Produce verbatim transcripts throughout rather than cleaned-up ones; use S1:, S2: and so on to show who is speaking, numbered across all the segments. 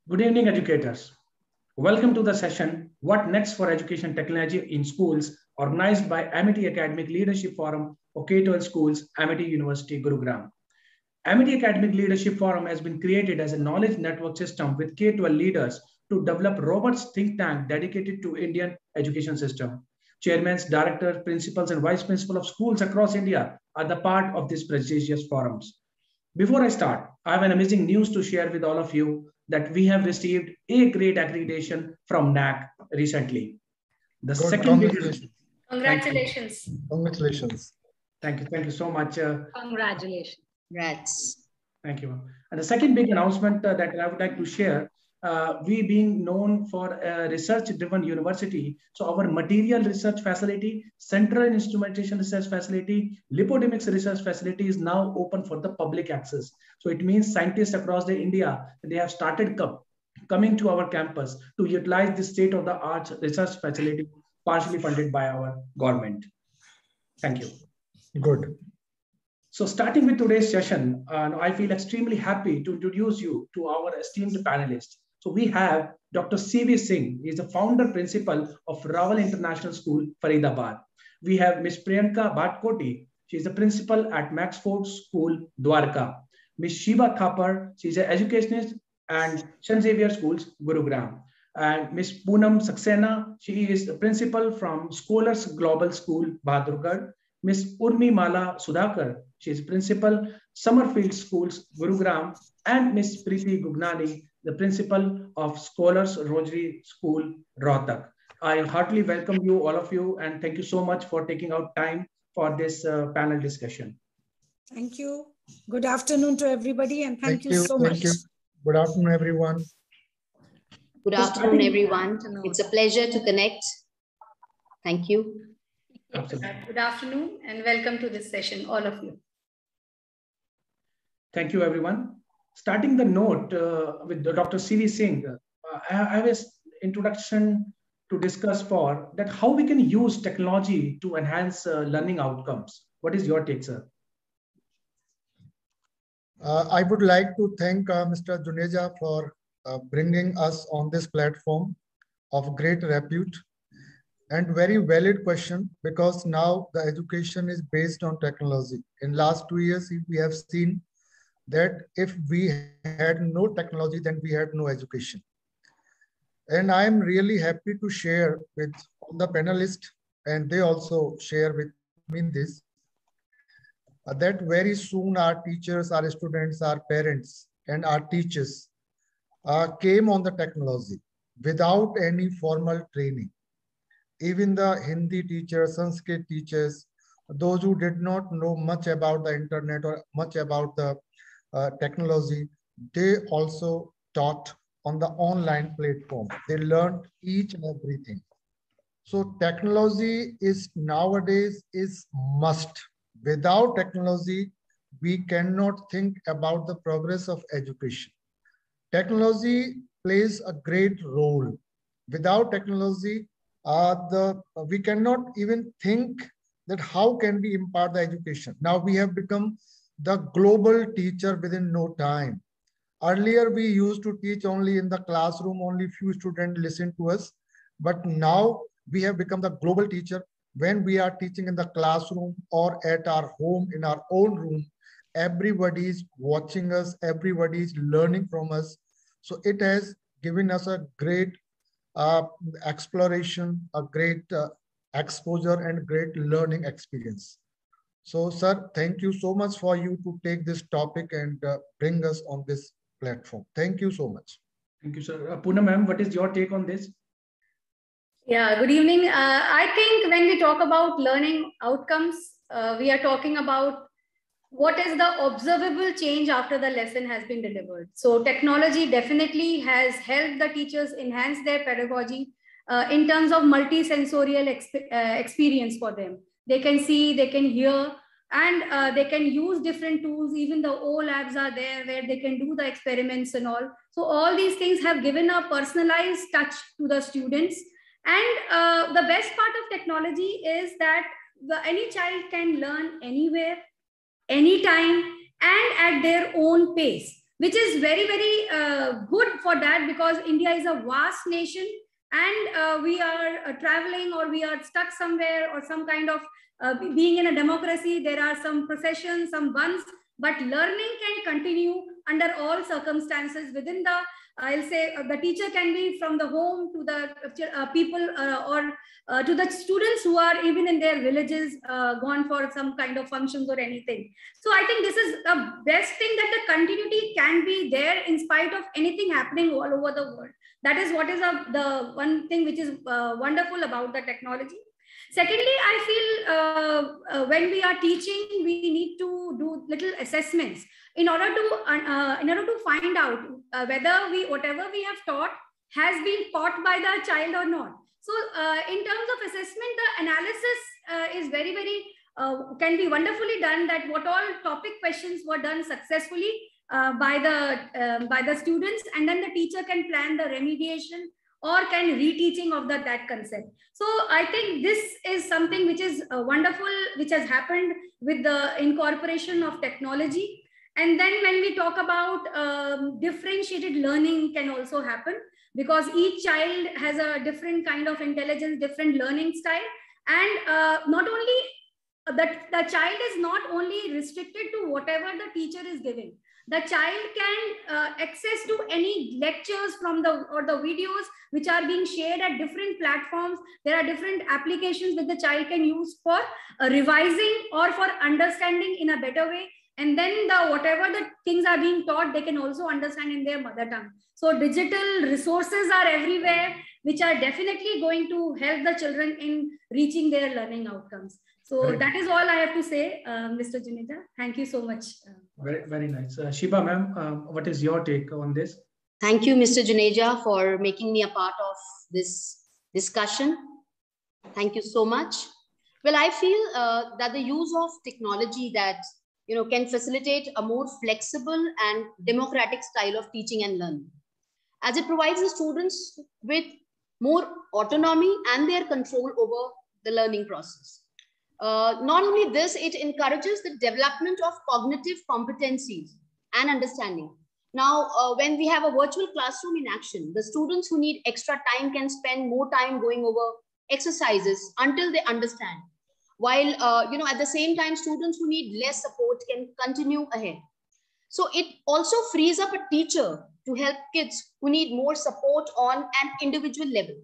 S1: Good evening, educators. Welcome to the session, What Next for Education Technology in Schools, organized by Amity Academic Leadership Forum for K twelve Schools, Amity University, Gurugram. Amity Academic Leadership Forum has been created as a knowledge network system with K twelve leaders to develop robust think tank dedicated to Indian education system. Chairmen, directors, principals, and vice principals of schools across India are the part of these prestigious forums. Before I start, I have an amazing news to share with all of you that we have received A grade accreditation from N A C recently. The
S2: Good.
S1: second
S2: Congratulations.
S3: Congratulations.
S2: Congratulations.
S1: Thank you. Thank you so much. Uh,
S3: Congratulations.
S4: Congrats.
S1: thank you. And the second big announcement uh, that I would like to share, uh, we being known for a research-driven university, so our material research facility, central instrumentation research facility, lipodynamics research facility is now open for the public access. So it means scientists across the India, they have started come, coming to our campus to utilize the state-of-the-art research facility partially funded by our government. Thank you.
S2: Good.
S1: So starting with today's session, uh, I feel extremely happy to introduce you to our esteemed panelists. So we have Doctor C V Singh. He is the founder principal of Raval International School, Faridabad. We have Miz Priyanka Bhatkoti. She is the principal at Maxford School, Dwarka. Miz Shiva Thapar. She is an educationist and Saint Xavier Schools, Gurugram. And Miz Poonam Saxena. She is the principal from Scholars Global School, Bahadurgarh. Miz Urmi Mala Sudhakar, she is principal, Summerfield Schools, Gurugram, and Miz Preeti Gugnani, the principal of Scholars Rosary School, Rohtak. I heartily welcome you, all of you, and thank you so much for taking out time for this uh, panel discussion.
S5: Thank you. Good afternoon to everybody, and thank, thank you, you so
S2: thank
S5: much.
S2: You. Good afternoon, everyone.
S4: Good afternoon, everyone. It's a pleasure to connect. Thank you.
S3: Absolutely. Good afternoon and welcome to this session, all of you.
S1: Thank you, everyone. Starting the note uh, with Doctor C V Singh, uh, I have an introduction to discuss for that how we can use technology to enhance uh, learning outcomes. What is your take, sir?
S2: Uh, I would like to thank uh, Mister Juneja for uh, bringing us on this platform of great repute. And very valid question, because now the education is based on technology. In last two years, we have seen that if we had no technology, then we had no education. And I am really happy to share with all the panelists, and they also share with me this, uh, that very soon our teachers, our students, our parents, and our teachers uh, came on the technology without any formal training. Even the Hindi teachers, Sanskrit teachers, those who did not know much about the internet or much about the uh, technology, they also taught on the online platform. They learned each and everything. So technology is nowadays is must. Without technology, we cannot think about the progress of education. Technology plays a great role. Without technology, Uh, the uh, we cannot even think that how can we impart the education. Now we have become the global teacher within no time. Earlier we used to teach only in the classroom, only few students listen to us, but now we have become the global teacher. When we are teaching in the classroom or at our home, in our own room, everybody is watching us, everybody is learning from us. So it has given us a great Uh, exploration, a great uh, exposure and great learning experience. So, sir, thank you so much for you to take this topic and uh, bring us on this platform. Thank you so much.
S1: Thank you, sir. Uh, Poonam ma'am, what is your take on this?
S3: Yeah, good evening. Uh, I think when we talk about learning outcomes, uh, we are talking about what is the observable change after the lesson has been delivered. So technology definitely has helped the teachers enhance their pedagogy uh, in terms of multi-sensorial exp uh, experience for them. They can see, they can hear, and uh, they can use different tools. Even the O labs are there where they can do the experiments and all. So all these things have given a personalized touch to the students. And uh, the best part of technology is that the, any child can learn anywhere, anytime, and at their own pace, which is very, very uh, good for that, because India is a vast nation, and uh, we are uh, traveling, or we are stuck somewhere, or some kind of uh, being in a democracy. There are some processions, some buns, but learning can continue under all circumstances within the, I'll say, uh, the teacher can be from the home to the uh, people uh, or uh, to the students who are even in their villages, uh, gone for some kind of functions or anything. So I think this is the best thing, that the continuity can be there in spite of anything happening all over the world. That is what is a, the one thing which is uh, wonderful about the technology. Secondly, I feel uh, uh, when we are teaching, we need to do little assessments in order to uh, in order to find out uh, whether we whatever we have taught has been caught by the child or not. So, uh, in terms of assessment, the analysis uh, is very very uh, can be wonderfully done. That what all topic questions were done successfully uh, by the uh, by the students, and then the teacher can plan the remediation or can reteaching of the, that concept. So I think this is something which is uh, wonderful, which has happened with the incorporation of technology. And then when we talk about um, differentiated learning can also happen, because each child has a different kind of intelligence, different learning style. And uh, not only that, the child is not only restricted to whatever the teacher is giving. The child can uh, access to any lectures from the or the videos which are being shared at different platforms. There are different applications that the child can use for uh, revising or for understanding in a better way. And then the whatever the things are being taught, they can also understand in their mother tongue. So digital resources are everywhere, which are definitely going to help the children in reaching their learning outcomes. So very that is all I have to say, uh, Mister Juneja. Thank you so much.
S1: Very, very nice. Uh, Shiba ma'am, uh, what is your take on this?
S4: Thank you, Mister Juneja, for making me a part of this discussion. Thank you so much. Well, I feel uh, that the use of technology that you know can facilitate a more flexible and democratic style of teaching and learning, as it provides the students with more autonomy and their control over the learning process. Uh, not only this, it encourages the development of cognitive competencies and understanding. Now, uh, when we have a virtual classroom in action, the students who need extra time can spend more time going over exercises until they understand. While, uh, you know, at the same time, students who need less support can continue ahead. So it also frees up a teacher to help kids who need more support on an individual level.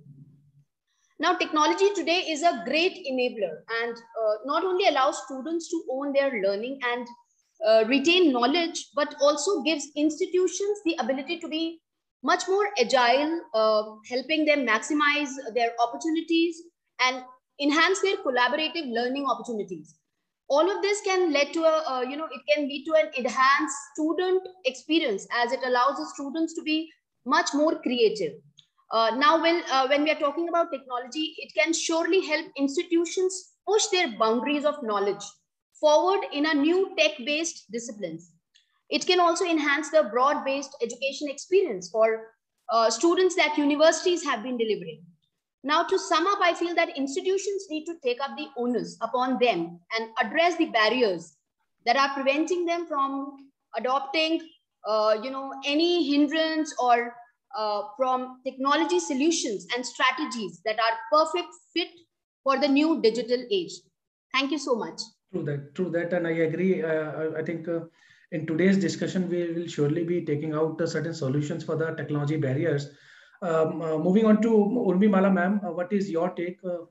S4: Now, technology today is a great enabler and uh, not only allows students to own their learning and uh, retain knowledge, but also gives institutions the ability to be much more agile, uh, helping them maximize their opportunities and enhance their collaborative learning opportunities. All of this can lead to a, uh, you know, it can lead to an enhanced student experience, as it allows the students to be much more creative. Uh, now, when, uh, when we are talking about technology, it can surely help institutions push their boundaries of knowledge forward in a new tech-based disciplines. It can also enhance the broad-based education experience for uh, students that universities have been delivering. Now, to sum up, I feel that institutions need to take up the onus upon them and address the barriers that are preventing them from adopting, uh, you know, any hindrance or uh, from technology solutions and strategies that are perfect fit for the new digital age. Thank you so much.
S1: True that, true that, and I agree. Uh, I think uh, in today's discussion, we will surely be taking out uh, certain solutions for the technology barriers. Um, uh, moving on to Urmi Mala ma'am, uh, what is your take? Uh...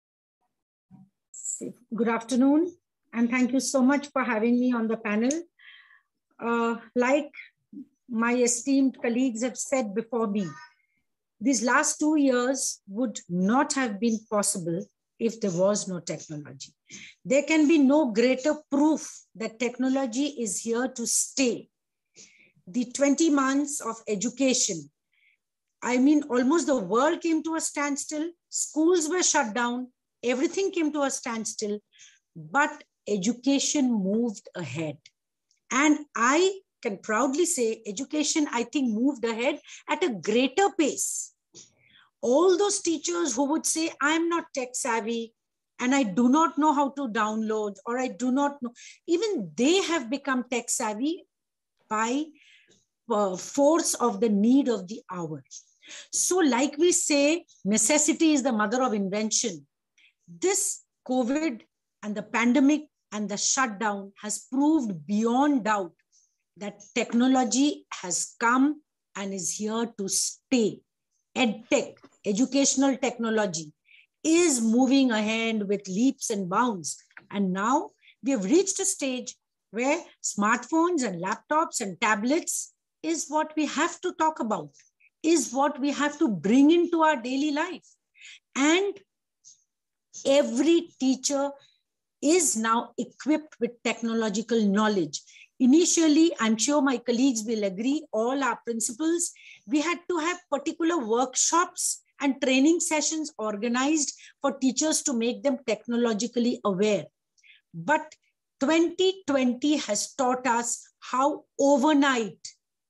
S5: Good afternoon, and thank you so much for having me on the panel. Uh, like my esteemed colleagues have said before me, these last two years would not have been possible if there was no technology. There can be no greater proof that technology is here to stay. The twenty months of education, I mean, almost the world came to a standstill, schools were shut down, everything came to a standstill, but education moved ahead. And I can proudly say education, I think, moved ahead at a greater pace. All those teachers who would say, I'm not tech savvy and I do not know how to download, or I do not know, even they have become tech savvy by uh, force of the need of the hour. So like we say, necessity is the mother of invention. This COVID and the pandemic and the shutdown has proved beyond doubt that technology has come and is here to stay. EdTech, educational technology, is moving ahead with leaps and bounds. And now we have reached a stage where smartphones and laptops and tablets is what we have to talk about, is what we have to bring into our daily life. And every teacher is now equipped with technological knowledge. Initially, I'm sure my colleagues will agree, all our principals, we had to have particular workshops and training sessions organized for teachers to make them technologically aware. But twenty twenty has taught us how overnight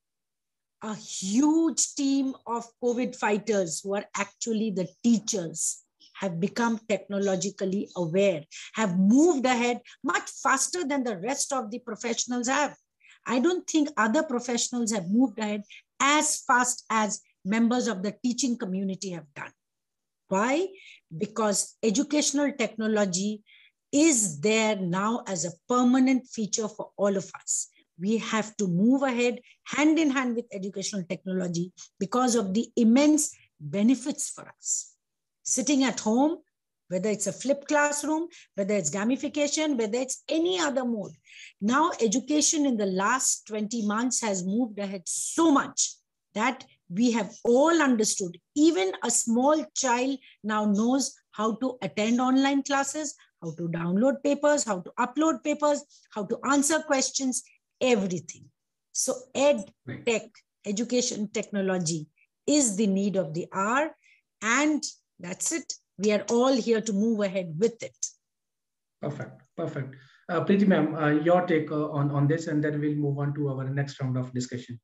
S5: a huge team of COVID fighters who are actually the teachers have become technologically aware, have moved ahead much faster than the rest of the professionals have. I don't think other professionals have moved ahead as fast as members of the teaching community have done. Why? Because educational technology is there now as a permanent feature for all of us. We have to move ahead hand in hand with educational technology because of the immense benefits for us. Sitting at home, whether it's a flipped classroom, whether it's gamification, whether it's any other mode. Now, education in the last twenty months has moved ahead so much that we have all understood. Even a small child now knows how to attend online classes, how to download papers, how to upload papers, how to answer questions, everything. So ed tech, education technology is the need of the hour, and that's it. We are all here to move ahead with it.
S1: Perfect, perfect. Uh, Preeti ma'am, uh, your take uh, on, on this, and then we'll move on to our next round of discussion.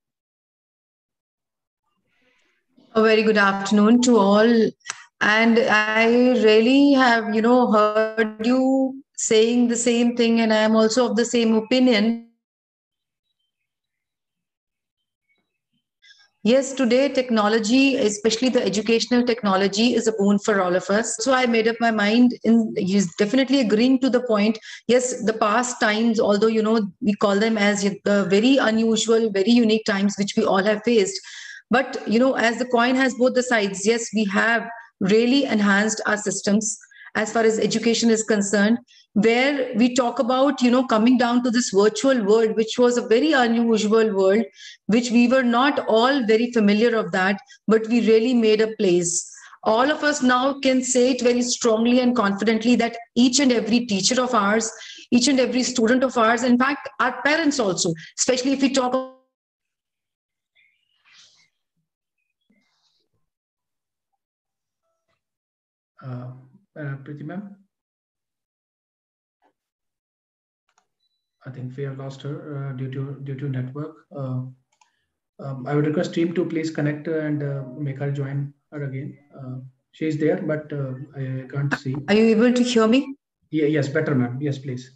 S6: A very good afternoon to all. And I really have, you know, heard you saying the same thing, and I am also of the same opinion. Yes, today technology, especially the educational technology, is a boon for all of us. So I made up my mind in definitely agreeing to the point. Yes, the past times, although, you know, we call them as the very unusual, very unique times which we all have faced. But, you know, as the coin has both the sides, yes, we have really enhanced our systems as far as education is concerned, where we talk about, you know, coming down to this virtual world, which was a very unusual world, which we were not all very familiar of that, but we really made a place. All of us now can say it very strongly and confidently that each and every teacher of ours, each and every student of ours, in fact, our parents also, especially if we talk about
S1: Uh, uh, Preeti ma'am, I think we have lost her uh, due to due to network. Uh, um, I would request team to please connect and uh, make her join her again. Uh, she is there, but uh, I can't see.
S6: Are you able to hear me?
S1: Yeah, yes, better, ma'am. Yes, please.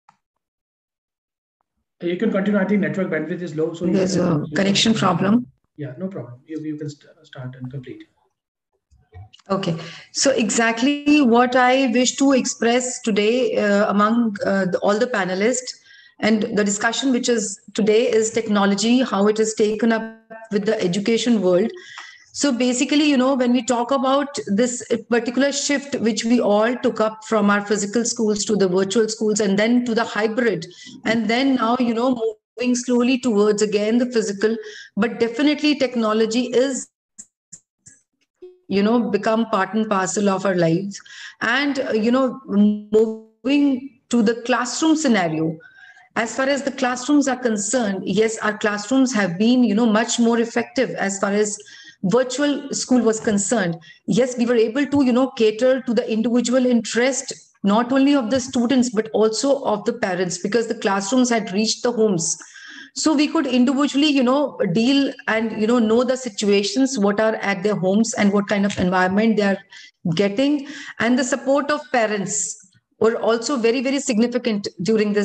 S1: You can continue. I think network bandwidth is low, so
S6: there's
S1: can,
S6: a connection problem.
S1: Yeah, no problem. You, you can st start and complete.
S6: Okay, so exactly what I wish to express today uh, among uh, the, all the panelists, and the discussion which is today is technology, how it is taken up with the education world. So basically, you know, when we talk about this particular shift which we all took up from our physical schools to the virtual schools and then to the hybrid, and then now, you know, moving slowly towards again the physical, but definitely technology is, you know, become part and parcel of our lives. And, uh, you know, moving to the classroom scenario, as far as the classrooms are concerned, yes, our classrooms have been, you know, much more effective as far as virtual school was concerned. Yes, we were able to, you know, cater to the individual interest, not only of the students, but also of the parents, because the classrooms had reached the homes. So we could individually, you know, deal and, you know, know the situations, what are at their homes and what kind of environment they are getting. And the support of parents were also very, very significant during this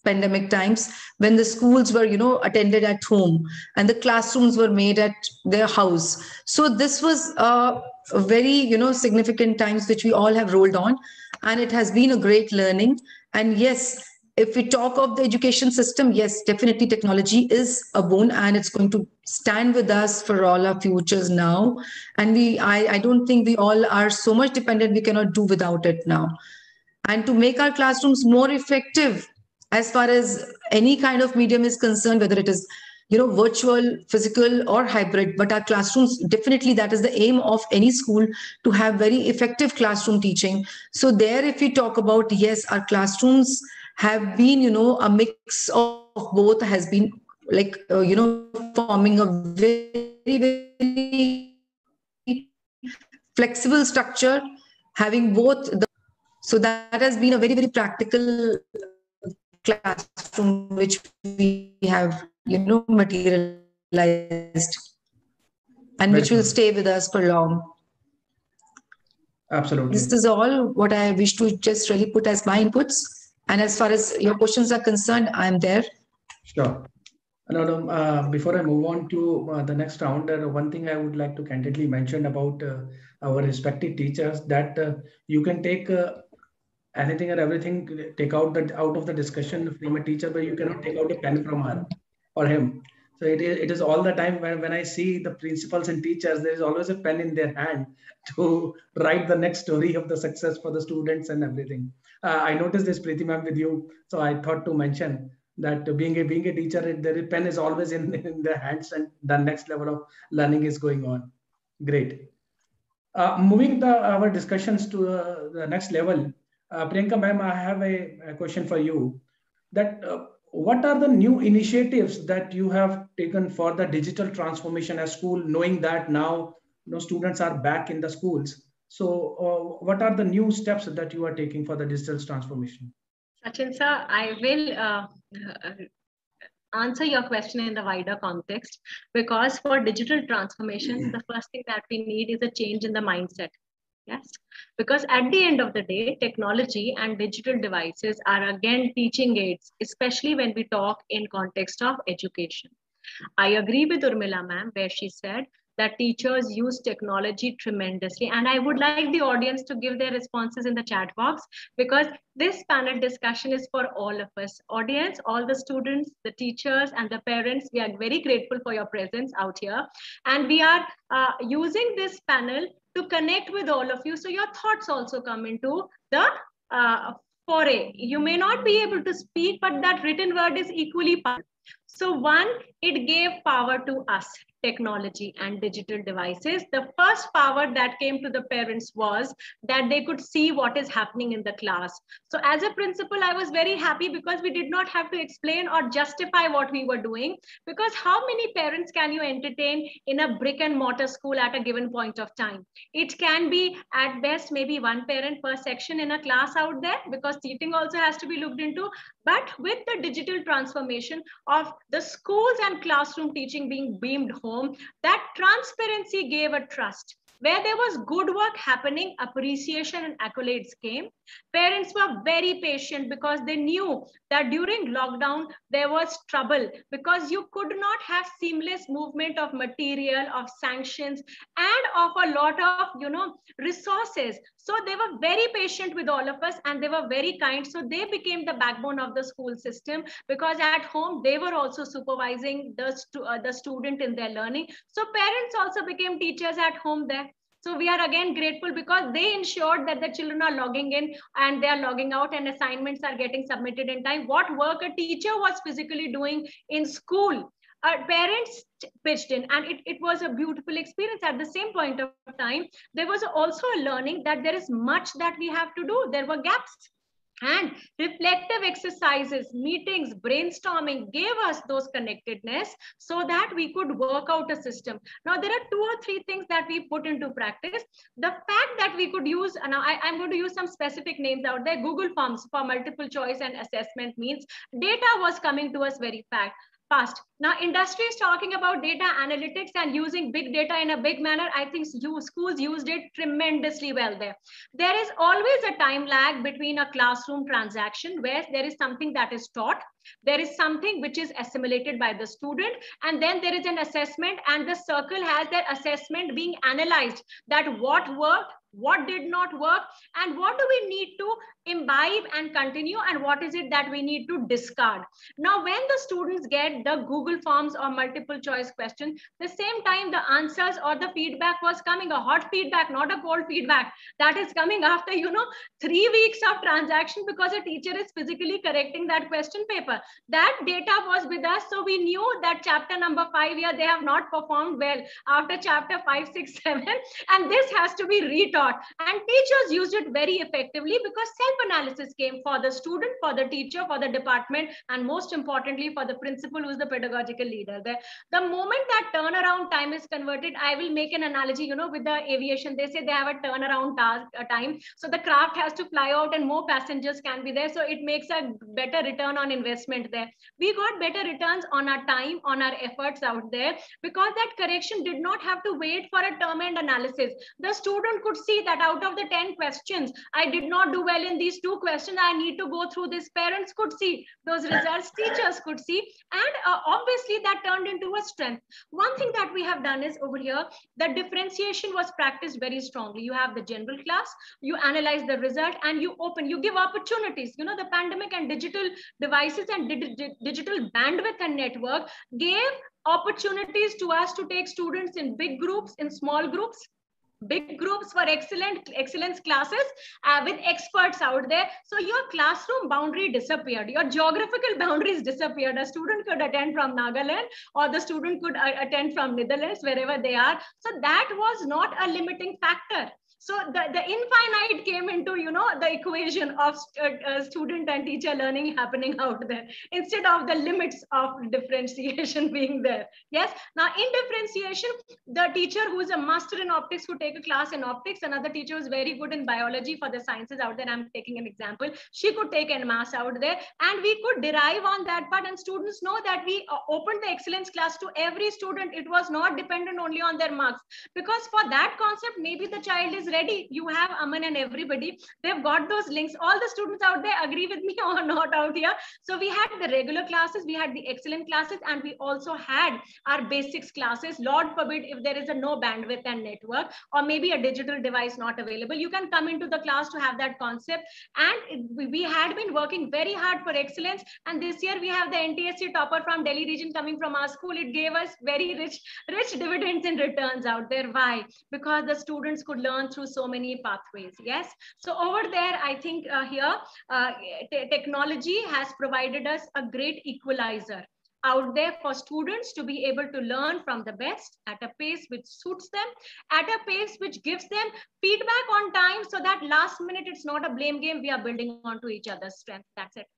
S6: pandemic times, when the schools were, you know, attended at home and the classrooms were made at their house. So this was uh, a very, you know, significant times which we all have rolled on, and it has been a great learning. And yes, if we talk of the education system, yes, definitely technology is a boon, and it's going to stand with us for all our futures now. And we, I, I don't think we all are so much dependent, we cannot do without it now. And to make our classrooms more effective as far as any kind of medium is concerned, whether it is, you know, virtual, physical, or hybrid, but our classrooms, definitely that is the aim of any school, to have very effective classroom teaching. So there, if we talk about, yes, our classrooms have been, you know, a mix of both, has been like, uh, you know, forming a very, very flexible structure, having both the, so that has been a very, very practical classroom which we have, you know, materialized, and
S1: Very
S6: which will
S1: good.
S6: stay with us for long.
S1: Absolutely.
S6: This is all what I wish to just really put as my inputs. And as far as your questions are concerned, I'm there.
S1: Sure. No, no, uh, before I move on to uh, the next round, uh, one thing I would like to candidly mention about uh, our respective teachers, that uh, you can take uh, anything and everything, take out the out of the discussion from a teacher, but you cannot take out a pen from her or him. So it is, it is all the time when, when I see the principals and teachers, there is always a pen in their hand to write the next story of the success for the students and everything. Uh, I noticed this, Preeti ma'am, with you. So I thought to mention that being a being a teacher, the pen is always in, in their hands, and the next level of learning is going on. Great. Uh, moving the, our discussions to uh, the next level, uh, Priyanka ma'am, I have a, a question for you. That uh, what are the new initiatives that you have taken for the digital transformation at school, knowing that now, you know, students are back in the schools? So uh, what are the new steps that you are taking for the digital transformation?
S7: Sachin sir, I will uh, answer your question in the wider context, because for digital transformation, the first thing that we need is a change in the mindset. Yes, because at the end of the day, technology and digital devices are again teaching aids, especially when we talk in context of education. I agree with Urmila ma'am, where she said that teachers use technology tremendously. And I would like the audience to give their responses in the chat box, because this panel discussion is for all of us. Audience, all the students, the teachers, and the parents, we are very grateful for your presence out here. And we are uh, using this panel to connect with all of you, so your thoughts also come into the uh, foray. You may not be able to speak, but that written word is equally powerful. So one, it gave power to us, technology and digital devices. The first power that came to the parents was that they could see what is happening in the class. So as a principal, I was very happy because we did not have to explain or justify what we were doing, because how many parents can you entertain in a brick and mortar school at a given point of time? It can be at best maybe one parent per section in a class out there, because seating also has to be looked into. But with the digital transformation of the schools and classroom teaching being beamed home, that transparency gave a trust. Where there was good work happening, appreciation and accolades came. Parents were very patient because they knew that during lockdown, there was trouble, because you could not have seamless movement of material, of sanctions, and of a lot of, you know, resources. So they were very patient with all of us, and they were very kind. So they became the backbone of the school system, because at home, they were also supervising the, stu uh, the student in their learning. So parents also became teachers at home there. So we are again grateful, because they ensured that the children are logging in and they are logging out, and assignments are getting submitted in time. What work a teacher was physically doing in school, our parents pitched in, and it, it was a beautiful experience. At the same point of time, there was also a learning that there is much that we have to do. There were gaps. And reflective exercises, meetings, brainstorming gave us those connectedness so that we could work out a system. Now, there are two or three things that we put into practice. The fact that we could use, now I, I'm going to use some specific names out there, Google Forms for multiple choice and assessment means data was coming to us very fast. Fast. Now, industry is talking about data analytics and using big data in a big manner. I think you, schools used it tremendously well there. There is always a time lag between a classroom transaction where there is something that is taught, there is something which is assimilated by the student, and then there is an assessment, and the circle has their assessment being analyzed, that what worked, what did not work, and what do we need to imbibe and continue, and what is it that we need to discard. Now, when the students get the Google Forms or multiple choice question, the same time the answers or the feedback was coming, a hot feedback, not a cold feedback, that is coming after, you know, three weeks of transaction, because a teacher is physically correcting that question paper. That data was with us, so we knew that chapter number five here, they have not performed well after chapter five, six, seven, and this has to be retaught. And teachers used it very effectively because self-analysis came for the student, for the teacher, for the department, and most importantly for the principal, who is the pedagogical leader there. The moment that turnaround time is converted, I will make an analogy, you know, with the aviation. They say they have a turnaround task, a time. So the craft has to fly out and more passengers can be there. So it makes a better return on investment there. We got better returns on our time, on our efforts out there, because that correction did not have to wait for a term end analysis. The student could see that out of the ten questions, I did not do well in these two questions. I need to go through this. Parents could see those results, teachers could see, and uh, obviously that turned into a strength. One thing that we have done is over here, the differentiation was practiced very strongly. You have the general class, you analyze the result, and you open, you give opportunities. You know, the pandemic and digital devices and di di digital bandwidth and network gave opportunities to us to take students in big groups, in small groups, big groups for excellent excellence classes uh, with experts out there. So your classroom boundary disappeared, your geographical boundaries disappeared. A student could attend from Nagaland, or the student could uh, attend from Netherlands, wherever they are. So that was not a limiting factor. So the, the infinite came into, you know, the equation of st uh, student and teacher learning happening out there, instead of the limits of differentiation being there. Yes. Now in differentiation, the teacher who is a master in optics could take a class in optics. Another teacher who is very good in biology for the sciences out there, I'm taking an example, she could take en masse out there, and we could derive on that part. And students know that we uh, opened the excellence class to every student. It was not dependent only on their marks, because for that concept, maybe the child is ready. You have Aman and everybody, they've got those links. All the students out there agree with me or not out here. So we had the regular classes, we had the excellent classes, and we also had our basics classes. Lord forbid, if there is a no bandwidth and network, or maybe a digital device not available, you can come into the class to have that concept. And we had been working very hard for excellence. And this year we have the N T S C topper from Delhi region coming from our school. It gave us very rich, rich dividends in returns out there. Why? Because the students could learn through so many pathways. Yes. So over there, I think uh, here, uh, technology has provided us a great equalizer out there for students to be able to learn from the best at a pace which suits them, at a pace which gives them feedback on time, so that last minute it's not a blame game. We are building onto each other's strength. That's it.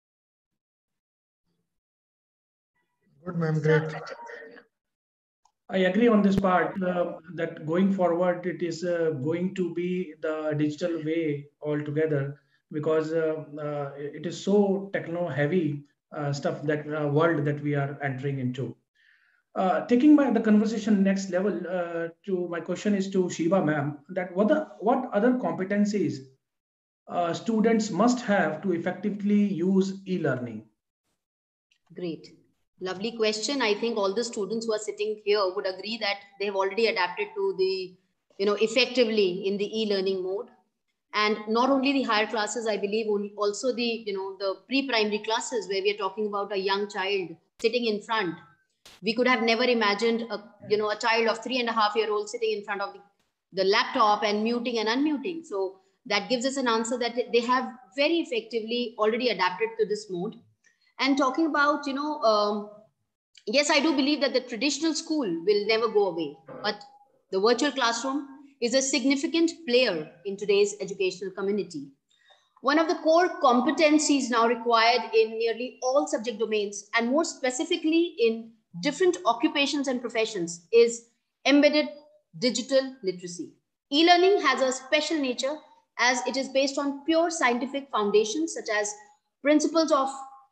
S2: Good, ma'am. Great.
S1: I agree on this part uh, that going forward, it is uh, going to be the digital way altogether, because uh, uh, it is so techno heavy uh, stuff, that uh, world that we are entering into. Uh, taking my the conversation next level, uh, to my question is to Shiva ma'am, that what the what other competencies uh, students must have to effectively use e-learning?
S4: Great. Lovely question. I think all the students who are sitting here would agree that they've already adapted to the, you know, effectively in the e-learning mode. And not only the higher classes, I believe also the, you know, the pre-primary classes where we are talking about a young child sitting in front. We could have never imagined a, you know, a child of three and a half year old sitting in front of the, the laptop and muting and unmuting. So that gives us an answer that they have very effectively already adapted to this mode. And talking about, you know, um, yes, I do believe that the traditional school will never go away, but the virtual classroom is a significant player in today's educational community. One of the core competencies now required in nearly all subject domains, and more specifically in different occupations and professions, is embedded digital literacy. E-learning has a special nature as it is based on pure scientific foundations, such as principles of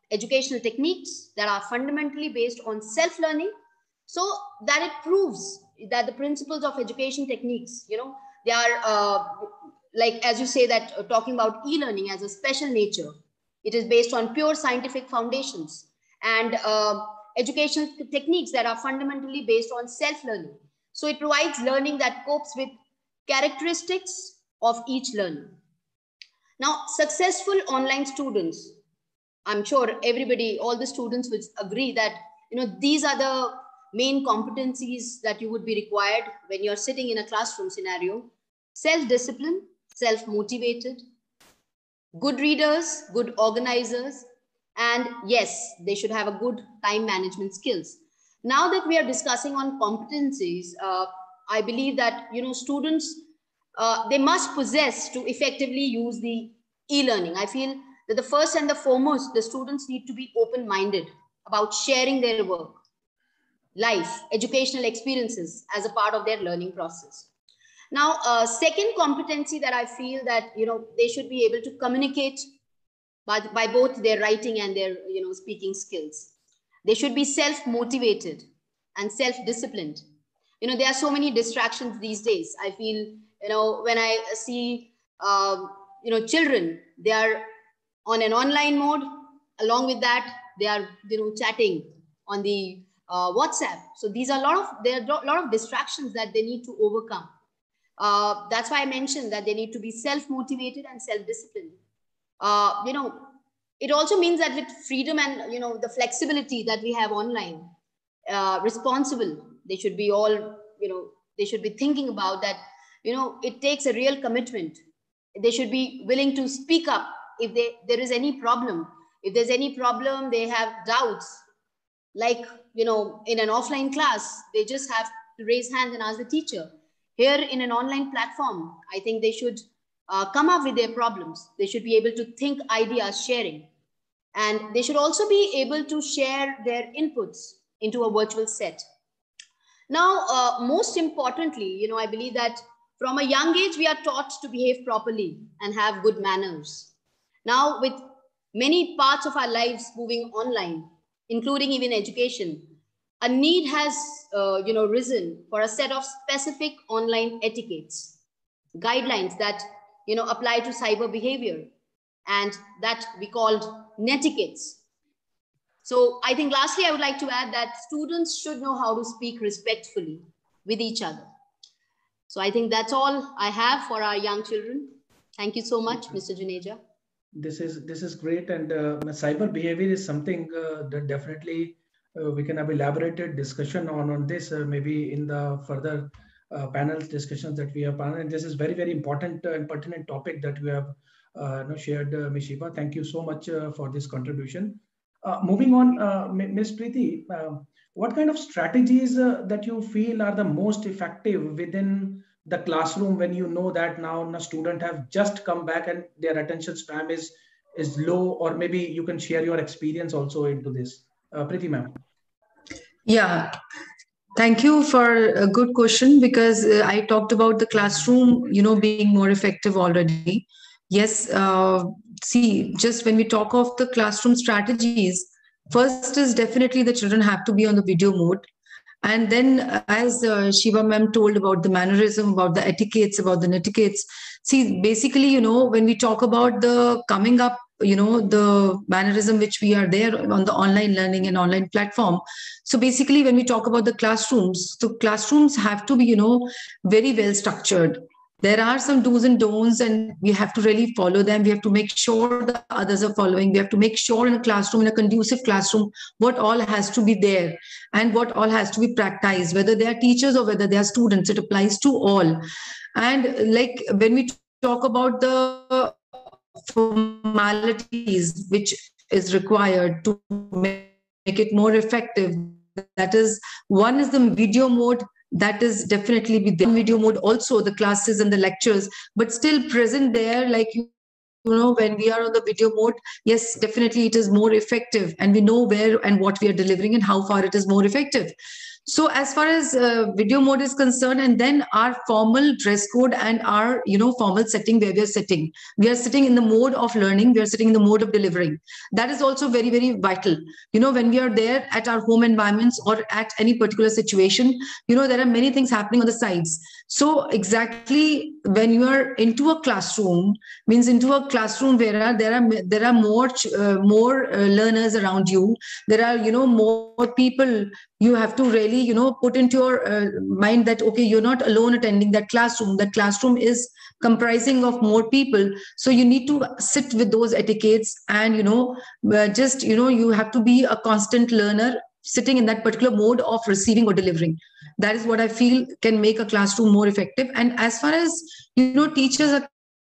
S4: educational techniques that are fundamentally based on self-learning, so that it proves that the principles of education techniques, you know, they are uh, like, as you say, that uh, talking about e-learning as a special nature, it is based on pure scientific foundations, and uh, educational techniques that are fundamentally based on self-learning. So it provides learning that copes with characteristics of each learner. Now, successful online students, I'm sure everybody, all the students would agree that, you know, these are the main competencies that you would be required when you're sitting in a classroom scenario: self-discipline, self-motivated, good readers, good organizers, and yes, they should have a good time management skills. Now that we are discussing on competencies, uh, I believe that, you know, students, uh, they must possess to effectively use the e-learning. I feel that the first and the foremost, the students need to be open-minded about sharing their work, life, educational experiences as a part of their learning process. Now, uh, second competency that I feel that, you know, they should be able to communicate by, by both their writing and their, you know, speaking skills. They should be self-motivated and self-disciplined. You know, there are so many distractions these days. I feel, you know, when I see, uh, you know, children, they are on an online mode. Along with that, they are, you know, chatting on the uh, WhatsApp. So these are a lot of, there are a lot of distractions that they need to overcome. Uh, that's why I mentioned that they need to be self-motivated and self-disciplined. Uh, you know, it also means that with freedom and, you know, the flexibility that we have online, uh, responsible, they should be all, you know, they should be thinking about that, you know, it takes a real commitment. They should be willing to speak up if they, there is any problem. If there's any problem, they have doubts. Like, you know, in an offline class, they just have to raise hands and ask the teacher. Here in an online platform, I think they should uh, come up with their problems. They should be able to think ideas, sharing. And they should also be able to share their inputs into a virtual set. Now, uh, most importantly, you know, I believe that from a young age, we are taught to behave properly and have good manners. Now, with many parts of our lives moving online, including even education, a need has, uh, you know, risen for a set of specific online etiquettes, guidelines that, you know, apply to cyber behavior, and that we called netiquettes. So I think lastly, I would like to add that students should know how to speak respectfully with each other. So I think that's all I have for our young children. Thank you so much, Mister Juneja. This is,
S1: this is great. And uh, cyber behavior is something uh, that definitely uh, we can have elaborated discussion on, on this, uh, maybe in the further uh, panel discussions that we have. And this is very, very important and pertinent topic that we have uh, you know, shared, uh, Miz Shiva. Thank you so much uh, for this contribution. Uh, moving on, uh, Miz Preeti, uh, what kind of strategies uh, that you feel are the most effective within the classroom when you know that now a student have just come back and their attention span is, is low, or maybe you can share your experience also into this. Uh, Preeti ma'am.
S6: Yeah, thank you for a good question, because uh, I talked about the classroom, you know, being more effective already. Yes, uh, see, just when we talk of the classroom strategies, first is definitely the children have to be on the video mode. And then, uh, as uh, Shiva ma'am told about the mannerism, about the etiquettes, about the netiquettes. See, basically, you know, when we talk about the coming up, you know, the mannerism which we are there on the online learning and online platform. So basically, when we talk about the classrooms, the classrooms have to be, you know, very well structured. There are some do's and don'ts, and we have to really follow them. We have to make sure the others are following. We have to make sure in a classroom, in a conducive classroom, what all has to be there and what all has to be practiced, whether they are teachers or whether they are students. It applies to all. And like when we talk about the formalities which is required to make it more effective, that is, one is the video mode. That is definitely with the video mode, also the classes and the lectures, but still present there. Like, you know, when we are on the video mode, yes, definitely it is more effective, and we know where and what we are delivering and how far it is more effective. So as far as uh, video mode is concerned, and then our formal dress code and our, you know, formal setting where we are sitting, we are sitting in the mode of learning, we are sitting in the mode of delivering. That is also very, very vital. You know, when we are there at our home environments or at any particular situation, you know, there are many things happening on the sides. So exactly when you are into a classroom, means into a classroom where are, there are there are more uh, more uh, learners around you. There are, you know, more people. You have to really, you know, put into your uh, mind that, okay, you're not alone attending that classroom. That classroom is comprising of more people. So you need to sit with those etiquettes and, you know, uh, just, you know, you have to be a constant learner sitting in that particular mode of receiving or delivering. That is what I feel can make a classroom more effective. And as far as, you know, teachers are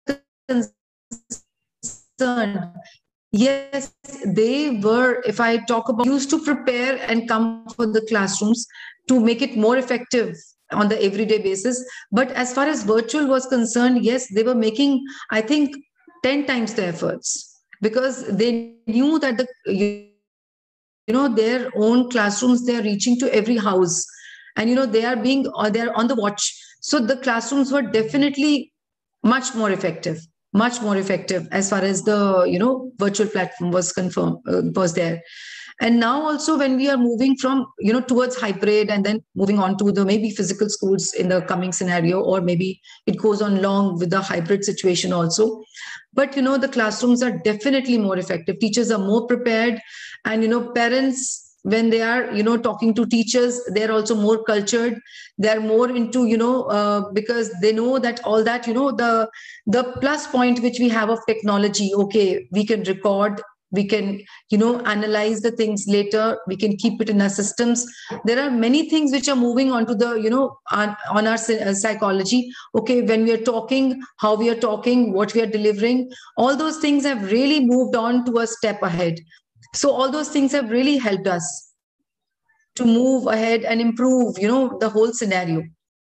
S6: concerned, yes, they were, if I talk about, used to prepare and come for the classrooms to make it more effective on the everyday basis. But as far as virtual was concerned, yes, they were making, I think, ten times the efforts, because they knew that the, you know, their own classrooms, they are reaching to every house, and, you know, they are being, or they are on the watch. So the classrooms were definitely much more effective. much more effective as far as the, you know, virtual platform was confirmed, uh, was there. And now also when we are moving from, you know, towards hybrid and then moving on to the maybe physical schools in the coming scenario, or maybe it goes on long with the hybrid situation also. But, you know, the classrooms are definitely more effective. Teachers are more prepared, and, you know, parents, when they are, you know, talking to teachers, they're also more cultured. They're more into, you know, uh, because they know that all that, you know, the the plus point which we have of technology, okay, we can record, we can, you know, analyze the things later, we can keep it in our systems. There are many things which are moving on to the, you know, on, on our psychology. Okay, when we are talking, how we are talking, what we are delivering, all those things have really moved on to a step ahead. So all those things have really helped us to move ahead and improve, you know, the whole scenario.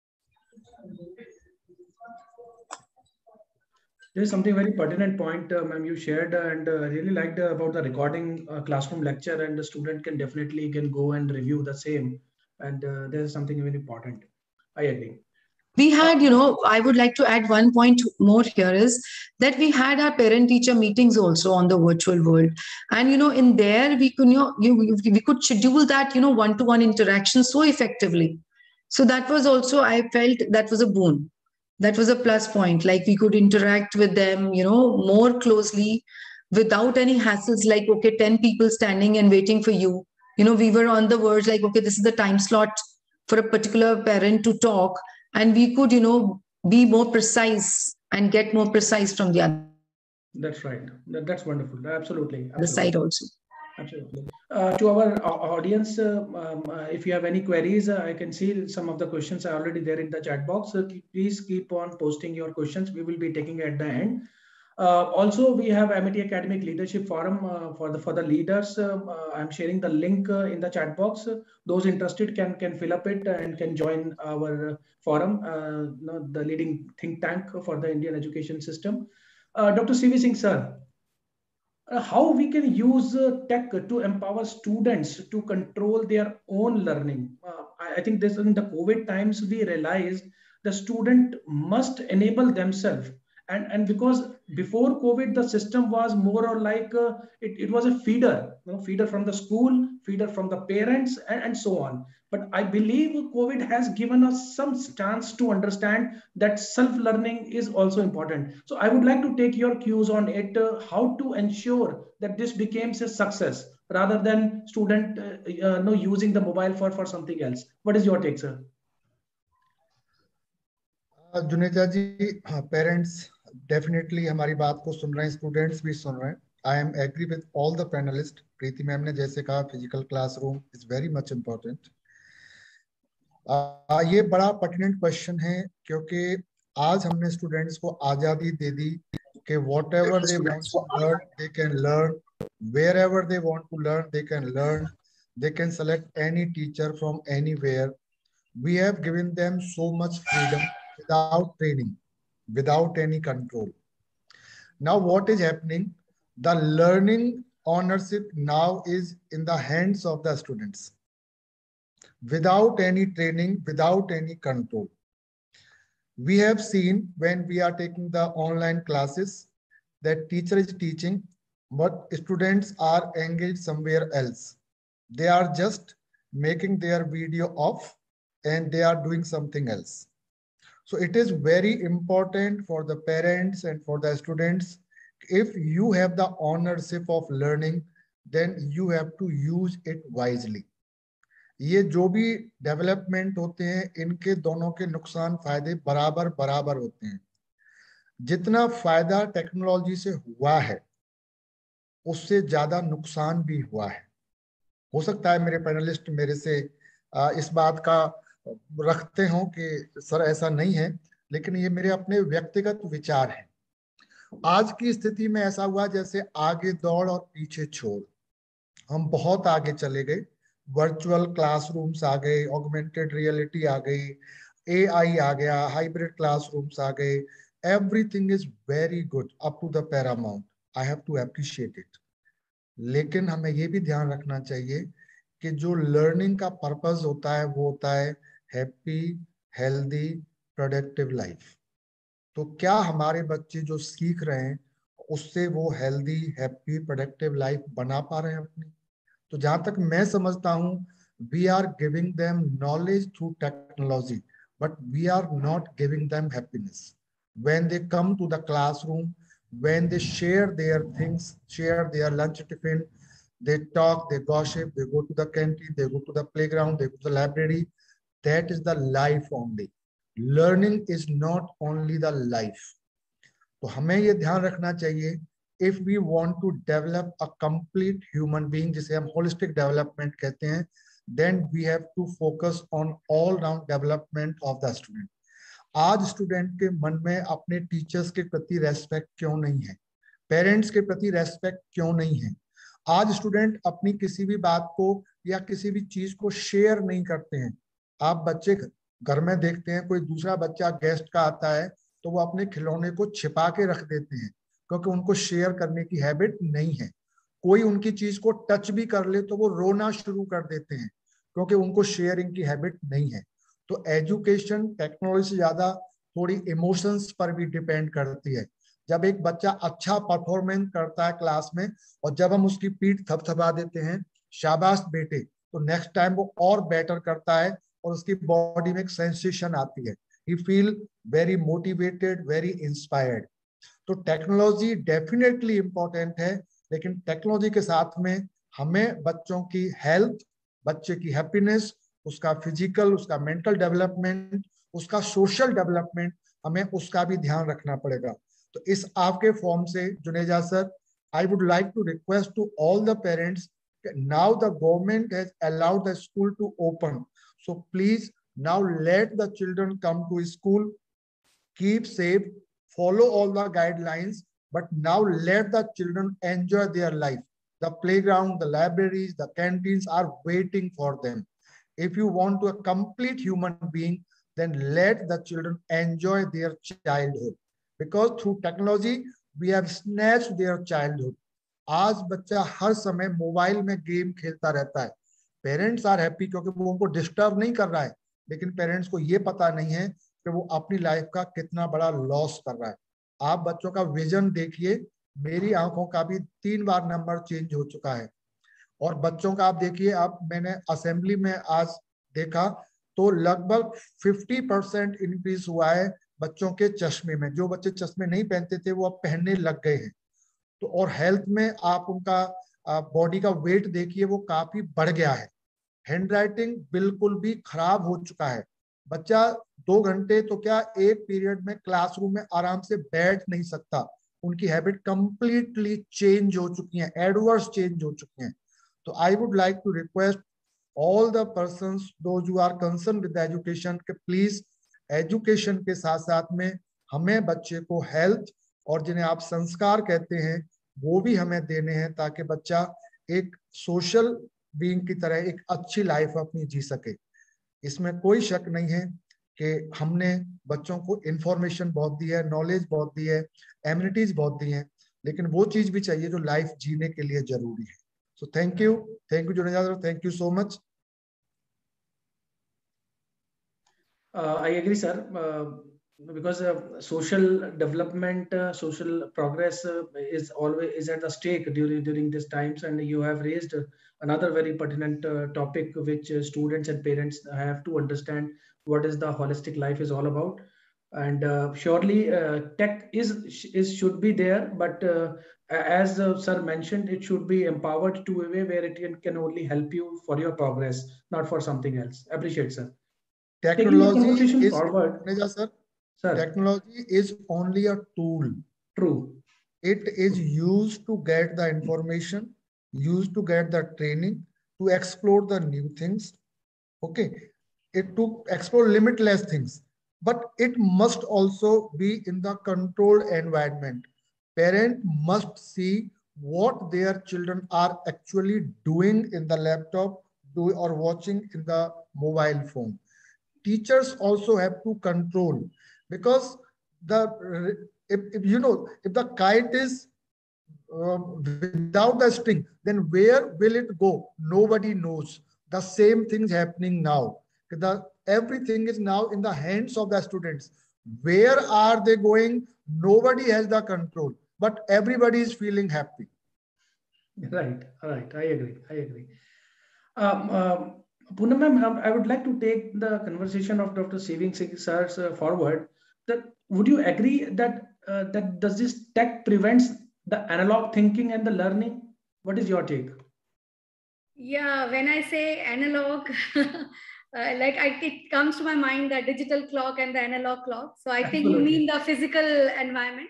S1: There's something very pertinent point, uh, ma'am, you shared, uh, and uh, really liked uh, about the recording uh, classroom lecture, and the student can definitely can go and review the same. And uh, there's something very important. I agree.
S6: We had, you know, I would like to add one point more here is that we had our parent-teacher meetings also on the virtual world. And, you know, in there, we could, you know, you, we could schedule that, you know, one-to-one interaction so effectively. So that was also, I felt that was a boon. That was a plus point. Like we could interact with them, you know, more closely without any hassles like, okay, ten people standing and waiting for you. You know, we were on the verge like, okay, this is the time slot for a particular parent to talk. And we could, you know, be more precise and get more precise from the other.
S1: That's right. That, that's wonderful. Absolutely. Absolutely.
S6: The side also.
S1: Absolutely. Uh, to our uh, audience, uh, um, uh, if you have any queries, uh, I can see some of the questions are already there in the chat box. So please keep on posting your questions. We will be taking at the end. Uh, also, we have Amity Academic Leadership Forum uh, for the for the leaders. Uh, uh, I'm sharing the link uh, in the chat box. Those interested can can fill up it and can join our forum, uh, you know, the leading think tank for the Indian education system. Uh, Doctor C V Singh, sir, uh, how we can use uh, tech to empower students to control their own learning? Uh, I, I think this in the COVID times we realized the student must enable themselves. And, and because before COVID, the system was more or like uh, it, it was a feeder, you know, feeder from the school, feeder from the parents, and, and so on. But I believe COVID has given us some chance to understand that self-learning is also important. So I would like to take your cues on it, uh, how to ensure that this becomes a success rather than student uh, uh, no, using the mobile for, for something else. What is your take, sir?
S2: Uh, Juneja ji, uh, parents definitely हमारी बात को सुन रहे हैं, students भी सुन रहे हैं. I am agree with all the panelists. Preeti ma'am ने जैसे कहा, physical classroom is very much important. uh, ये बड़ा pertinent question है क्योंकि आज हमने students को आजादी दे दी कि whatever they want to learn, they can learn. Wherever they want to learn, they can learn. They can select any teacher from anywhere. We have given them so much freedom without training, without any control. Now what is happening? The learning ownership now is in the hands of the students. without any training, without any control. We have seen when we are taking the online classes that teacher is teaching, but students are engaged somewhere else. They are just making their video off and they are doing something else. So it is very important for the parents and for the students. If you have the ownership of learning, then you have to use it wisely. ये जो भी development होते हैं, इनके दोनों के नुकसान फायदे बराबर बराबर होते हैं. जितना फायदा टेक्नोलॉजी से हुआ है, उससे ज्यादा नुकसान भी हुआ है. हो सकता है मेरे पैनलिस्ट मेरे से इस बात का रखते हो कि सर ऐसा नहीं है, लेकिन ये मेरे अपने व्यक्तिगत विचार हैं. आज की स्थिति में ऐसा हुआ जैसे आगे दौड़ और पीछे छोड़. हम बहुत आगे चले गए. वर्चुअल क्लासरूम्स आ गए, ऑगमेंटेड रियलिटी आ गई, एआई आ गया, हाइब्रिड क्लासरूम्स आ गए. Everything is very good up to the paramount. I have to appreciate it. लेकिन हमें ये भी ध्यान रखना चाहिए कि जो लर्निंग का पर्पस होता है वो होता है हैप्पी, हेल्दी, प्रोडक्टिव लाइफ. तो क्या हमारे बच्चे जो सीख रहे हैं उससे वो हेल्दी, हैप्पी, प्रोडक्टिव लाइफ बना पा रहे हैं अपनी? तो जहां तक मैं समझता हूं, we are giving them knowledge through technology, but we are not giving them happiness. When they come to the classroom, when they share their things, share their lunch tiffin, they talk, they gossip, they go to the canteen, they go to the playground, they go to the library. That is the life only. Learning is not only the life. तो हमें ये ध्यान रखना चाहिए, if we want to develop a complete human being, जिसे हम holistic development कहते हैं, then we have to focus on all round development of the student. आज स्टूडेंट के मन में अपने टीचर्स के प्रति रेस्पेक्ट क्यों नहीं है? पेरेंट्स के प्रति रेस्पेक्ट क्यों नहीं है? आज स्टूडेंट अपनी किसी भी बात को या किसी भी चीज को शेयर नहीं करते हैं. आप बच्चे घर में देखते हैं, कोई दूसरा बच्चा गेस्ट का आता है तो वो अपने खिलौने को छिपा के रख देते हैं, क्योंकि उनको शेयर करने की हैबिट नहीं है. कोई उनकी चीज को टच भी कर ले तो वो रोना शुरू कर देते हैं, क्योंकि उनको शेयरिंग की हैबिट नहीं है. तो एजुकेशन टेक्नोलॉजी से ज्यादा थोड़ी इमोशंस पर भी डिपेंड करती है. जब एक बच्चा अच्छा परफॉर्मेंस करता है क्लास में और जब हम उसकी पीठ थपथपा देते हैं, शाबाश बेटे, तो नेक्स्ट टाइम वो और बेटर करता है और उसकी बॉडी में एक सेंसेशन आती है. He feel very motivated, very inspired. तो टेक्नोलॉजी डेफिनेटली इंपॉर्टेंट है, लेकिन टेक्नोलॉजी के साथ में हमें बच्चों की हेल्थ, बच्चे की हैप्पीनेस, उसका फिजिकल, उसका मेंटल डेवलपमेंट, उसका सोशल डेवलपमेंट, हमें उसका भी ध्यान रखना पड़ेगा. तो इस आपके फॉर्म से Juneja sir, I would like to request to all the parents, now the government has allowed the school to open, so please now let the children come to school, keep safe, follow all the guidelines, but now let the children enjoy their life. The playground, the libraries, the canteens are waiting for them. If you want to a complete human being, then let the children enjoy their childhood, because through technology we have snatched their childhood. आज बच्चा हर समय mobile में game खेलता रहता है. Parents are happy क्योंकि वो उनको डिस्टर्ब नहीं कर रहा है, लेकिन पेरेंट्स को ये पता नहीं है कि वो अपनी लाइफ का कितना बड़ा लॉस कर रहा है. आप बच्चों का विजन देखिए, मेरी आंखों का भी तीन बार नंबर चेंज हो चुका है. और बच्चों का आप देखिए, आप मैंने असेंबली में आज देखा तो लगभग पचास परसेंट इंक्रीज हुआ है बच्चों के चश्मे में. जो बच्चे चश्मे नहीं पहनते थे वो अब पहनने लग गए हैं. तो और हेल्थ में आप उनका बॉडी का वेट देखिए, वो काफी बढ़ गया है. हैंडराइटिंग बिल्कुल भी खराब हो चुका है. बच्चा दो घंटे तो क्या एक पीरियड में क्लासरूम में आराम से बैठ नहीं सकता. उनकी हैबिट कंप्लीटली चेंज हो चुकी है, एडवर्स चेंज हो चुकी हैं. तो I would like to request all the persons those who are concern with education के प्लीज एजुकेशन के साथ साथ में हमें बच्चे को हेल्थ और जिन्हें आप संस्कार कहते हैं वो भी हमें देने हैं, ताकि बच्चा एक सोशल बीइंग की तरह एक अच्छी लाइफ अपनी जी सके. इसमें कोई शक नहीं है कि हमने बच्चों को इंफॉर्मेशन बहुत दी है, नॉलेज बहुत दी है, एमिनिटीज बहुत दी हैं, लेकिन वो चीज भी चाहिए जो लाइफ जीने के लिए जरूरी है. So thank you, thank you Juneja sir, thank you so much.
S1: Uh, I agree, sir. Uh, because uh, social development, uh, social progress uh, is always is at the stake during during these times, and you have raised uh, another very pertinent uh, topic, which uh, students and parents have to understand what is the holistic life is all about. And uh, surely, uh, tech is is should be there, but uh, as uh, sir mentioned, it should be empowered to a way where it can, can only help you for your progress, not for something else. Appreciate, sir. Taking the conversation
S2: Technology is,
S1: forward,
S2: Juneja sir,
S1: sir.
S2: technology is only a tool.
S1: True.
S2: It is used to get the information, used to get the training, to explore the new things. Okay. It to explore limitless things, but it must also be in the controlled environment. Parent must see what their children are actually doing in the laptop do, or watching in the mobile phone. Teachers also have to control, because the if, if you know, if the kite is uh, without the string, then where will it go? Nobody knows. The same thing is happening now. The everything is now in the hands of the students. Where are they going? Nobody has the control, but everybody is feeling happy.
S1: Right, right. I agree. I agree. Um, um, Poonam ma'am, I would like to take the conversation of Doctor Saving Singh sir uh, forward. That would you agree that uh, that does this tech prevents the analog thinking and the learning? What is your take?
S3: Yeah, when I say analog, uh, like I, it comes to my mind the digital clock and the analog clock. So I
S1: Absolutely.
S3: think you mean the physical environment.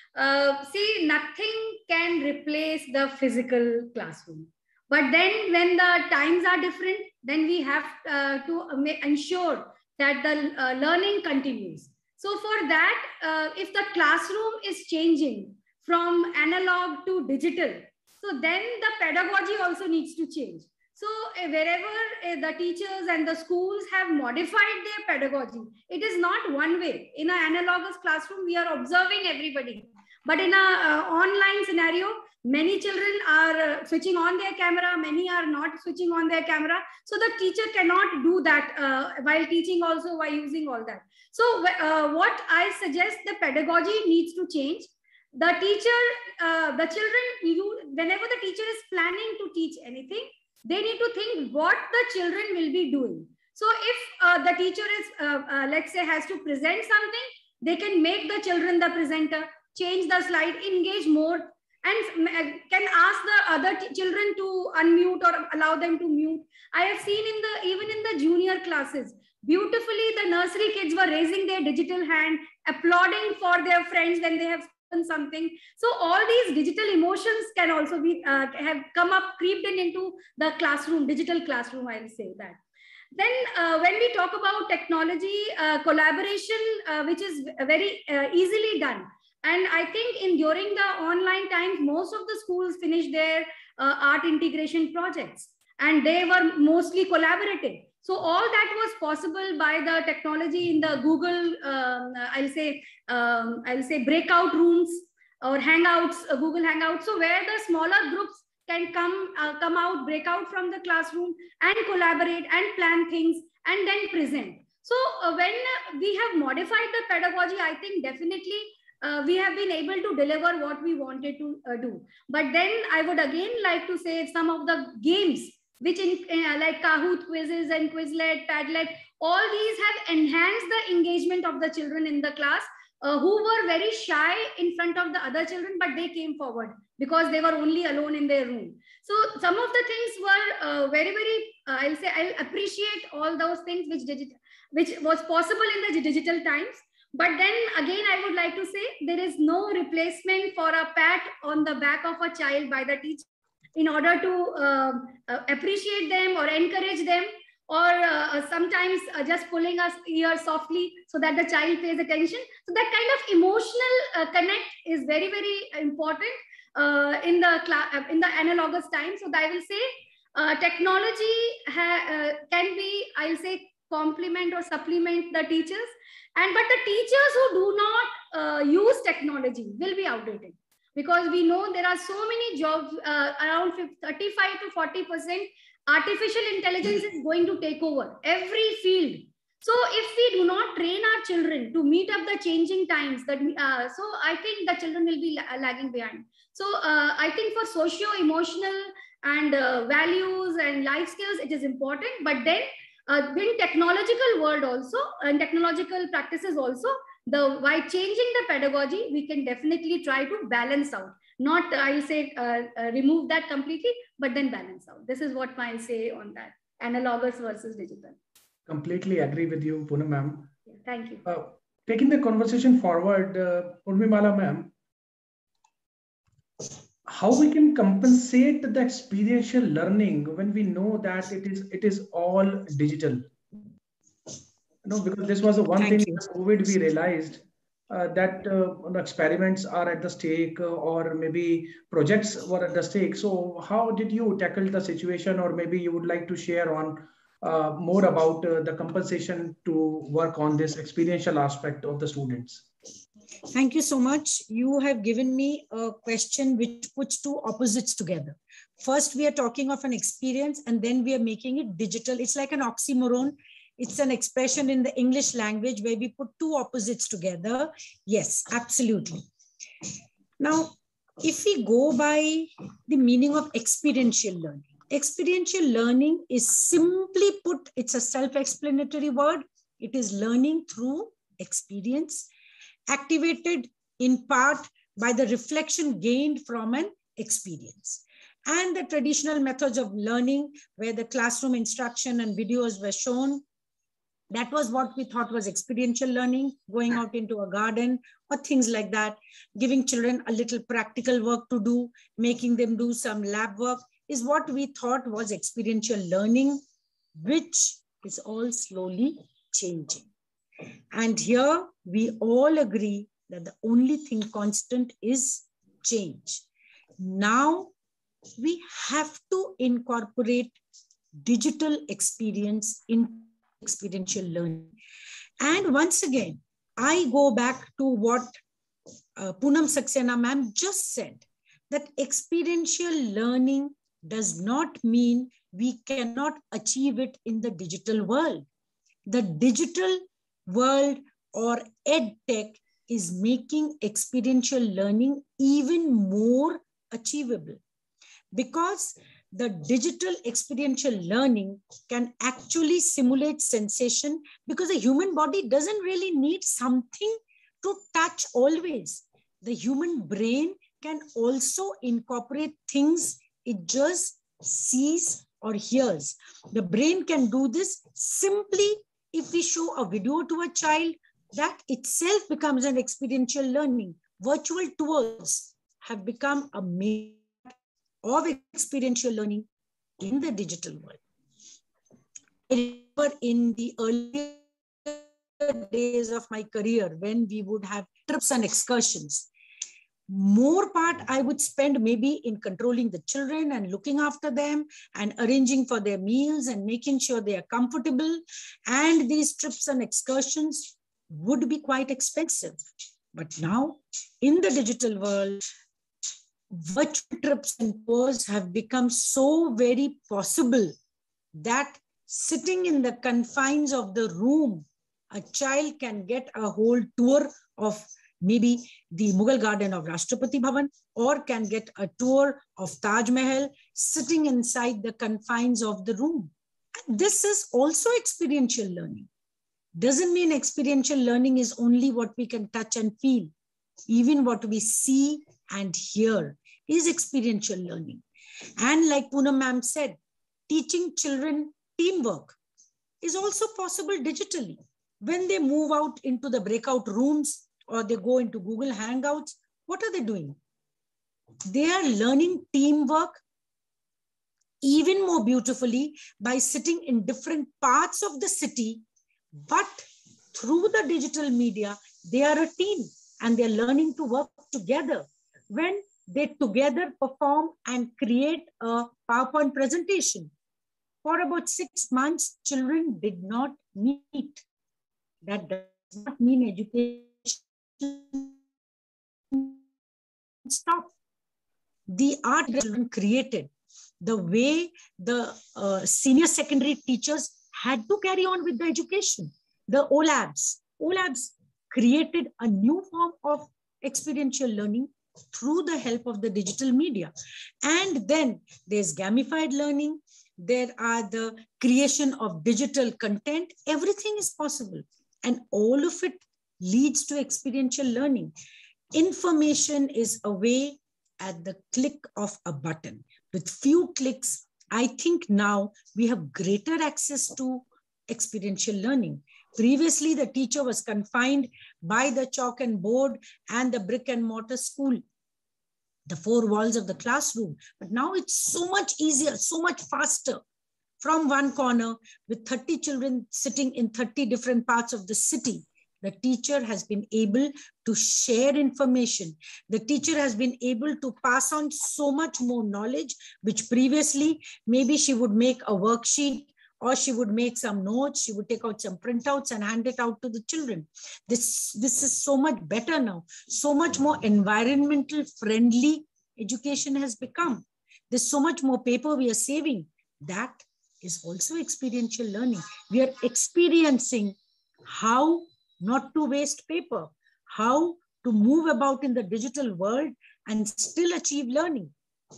S3: Uh, see, nothing can replace the physical classroom. But then when the times are different, then we have uh, to ensure that the uh, learning continues. So for that, uh, if the classroom is changing from analog to digital, so then the pedagogy also needs to change. So uh, wherever uh, the teachers and the schools have modified their pedagogy, it is not one way. In an analogous classroom, we are observing everybody. But in a uh, online scenario, many children are uh, switching on their camera, many are not switching on their camera. So the teacher cannot do that uh, while teaching also, while using all that. So uh, what I suggest, the pedagogy needs to change. The teacher, uh, the children, you, whenever the teacher is planning to teach anything, they need to think what the children will be doing. So if uh, the teacher is, uh, uh, let's say, has to present something, they can make the children the presenter, change the slide, engage more, and can ask the other children to unmute or allow them to mute. I have seen in the, even in the junior classes, beautifully the nursery kids were raising their digital hand, applauding for their friends when they have something. So all these digital emotions can also be uh, have come up, creeped in into the classroom, digital classroom, I will say that. Then uh, when we talk about technology, uh, collaboration, uh, which is very uh, easily done. And I think in during the online times, most of the schools finished their uh, art integration projects, and they were mostly collaborative. So all that was possible by the technology in the Google, um, I'll say, um, I'll say breakout rooms or Hangouts, uh, Google Hangouts. So where the smaller groups can come, uh, come out, break out from the classroom and collaborate and plan things and then present. So uh, when we have modified the pedagogy, I think definitely uh, we have been able to deliver what we wanted to uh, do. But then I would again like to say some of the games which in uh, like Kahoot quizzes and Quizlet, Padlet, all these have enhanced the engagement of the children in the class uh, who were very shy in front of the other children, but they came forward because they were only alone in their room. So some of the things were uh, very, very, uh, I'll say, I'll appreciate all those things which, digit which was possible in the digital times. But then again, I would like to say there is no replacement for a pat on the back of a child by the teacher in order to uh, uh, appreciate them or encourage them, or uh, sometimes uh, just pulling us ear softly so that the child pays attention. So that kind of emotional uh, connect is very, very important uh, in the in the analogous time. So I will say uh, technology ha uh, can be, I'll say, complement or supplement the teachers, and but the teachers who do not uh, use technology will be outdated. Because we know there are so many jobs, uh, around thirty-five to forty percent artificial intelligence is going to take over every field. So if we do not train our children to meet up the changing times, that uh, so I think the children will be la lagging behind. So uh, I think for socio-emotional and uh, values and life skills, it is important. But then uh, in technological world also, and technological practices also, the by changing the pedagogy, we can definitely try to balance out. Not I'll say uh, uh, remove that completely, but then balance out. This is what I'll say on that, analogous versus digital.
S1: Completely agree with you, Poonam ma'am.
S3: Yeah, thank you.
S1: Uh, taking the conversation forward, uh, Urmimala ma'am, how we can compensate the experiential learning when we know that it is it is all digital? You know, because this was the one
S5: Thank
S1: thing
S5: you.
S1: in COVID we realized uh, that uh, experiments are at the stake, uh, or maybe projects were at the stake. So how did you tackle the situation, or maybe you would like to share on uh, more about uh, the compensation to work on this experiential aspect of the students?
S5: Thank you so much. You have given me a question which puts two opposites together. First, we are talking of an experience, and then we are making it digital. It's like an oxymoron. It's an expression in the English language where we put two opposites together. Yes, absolutely. Now, if we go by the meaning of experiential learning, experiential learning is simply put, it's a self-explanatory word. It is learning through experience, activated in part by the reflection gained from an experience. And the traditional methods of learning, where the classroom instruction and videos were shown, that was what we thought was experiential learning, going out into a garden or things like that, giving children a little practical work to do, making them do some lab work, is what we thought was experiential learning, which is all slowly changing. And here we all agree that the only thing constant is change. Now we have to incorporate digital experience in experiential learning. And once again, I go back to what uh, Poonam Saxena ma'am just said, that experiential learning does not mean we cannot achieve it in the digital world. The digital world or EdTech is making experiential learning even more achievable, because the digital experiential learning can actually simulate sensation, because the human body doesn't really need something to touch always. The human brain can also incorporate things it just sees or hears. The brain can do this simply if we show a video to a child. That itself becomes an experiential learning. Virtual tours have become a main of experiential learning in the digital world. I remember in the early days of my career, when we would have trips and excursions, more part I would spend maybe in controlling the children and looking after them and arranging for their meals and making sure they are comfortable. And these trips and excursions would be quite expensive. But now in the digital world, virtual trips and tours have become so very possible that sitting in the confines of the room, a child can get a whole tour of maybe the Mughal garden of Rashtrapati Bhavan, or can get a tour of Taj Mahal sitting inside the confines of the room. And this is also experiential learning. Doesn't mean experiential learning is only what we can touch and feel. Even what we see and hear is experiential learning. And like Poonam ma'am said, teaching children teamwork is also possible digitally. When they move out into the breakout rooms or they go into Google Hangouts, what are they doing? They are learning teamwork even more beautifully by sitting in different parts of the city, but through the digital media, they are a team and they're learning to work together. When they together perform and create a PowerPoint presentation. For about six months, children did not meet. That does not mean education stopped. The art that children created, the way the uh, senior secondary teachers had to carry on with the education. The O LABs. O LABs created a new form of experiential learning through the help of the digital media. And then there's gamified learning. There are the creation of digital content. Everything is possible. And all of it leads to experiential learning. Information is away at the click of a button. With few clicks, I think now we have greater access to experiential learning. Previously, the teacher was confined by the chalk and board and the brick and mortar school, the four walls of the classroom. But now it's so much easier, so much faster. From one corner with thirty children sitting in thirty different parts of the city, the teacher has been able to share information. The teacher has been able to pass on so much more knowledge, which previously maybe she would make a worksheet or she would make some notes, she would take out some printouts and hand it out to the children. This, this is so much better now. So much more environmental friendly education has become. There's so much more paper we are saving. That is also experiential learning. We are experiencing how not to waste paper, how to move about in the digital world and still achieve learning.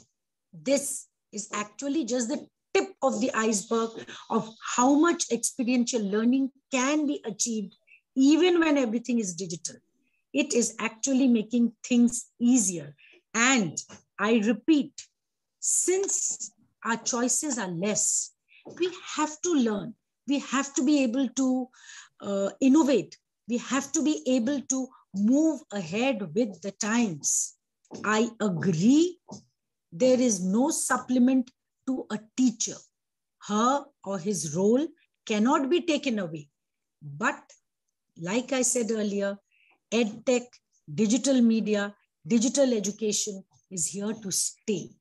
S5: This is actually just the tip of the iceberg of how much experiential learning can be achieved even when everything is digital. It is actually making things easier. And I repeat, since our choices are less, we have to learn. We have to be able to uh, innovate. We have to be able to move ahead with the times. I agree, there is no supplement to a teacher. Her or his role cannot be taken away. But like I said earlier, EdTech, digital media, digital education is here to stay.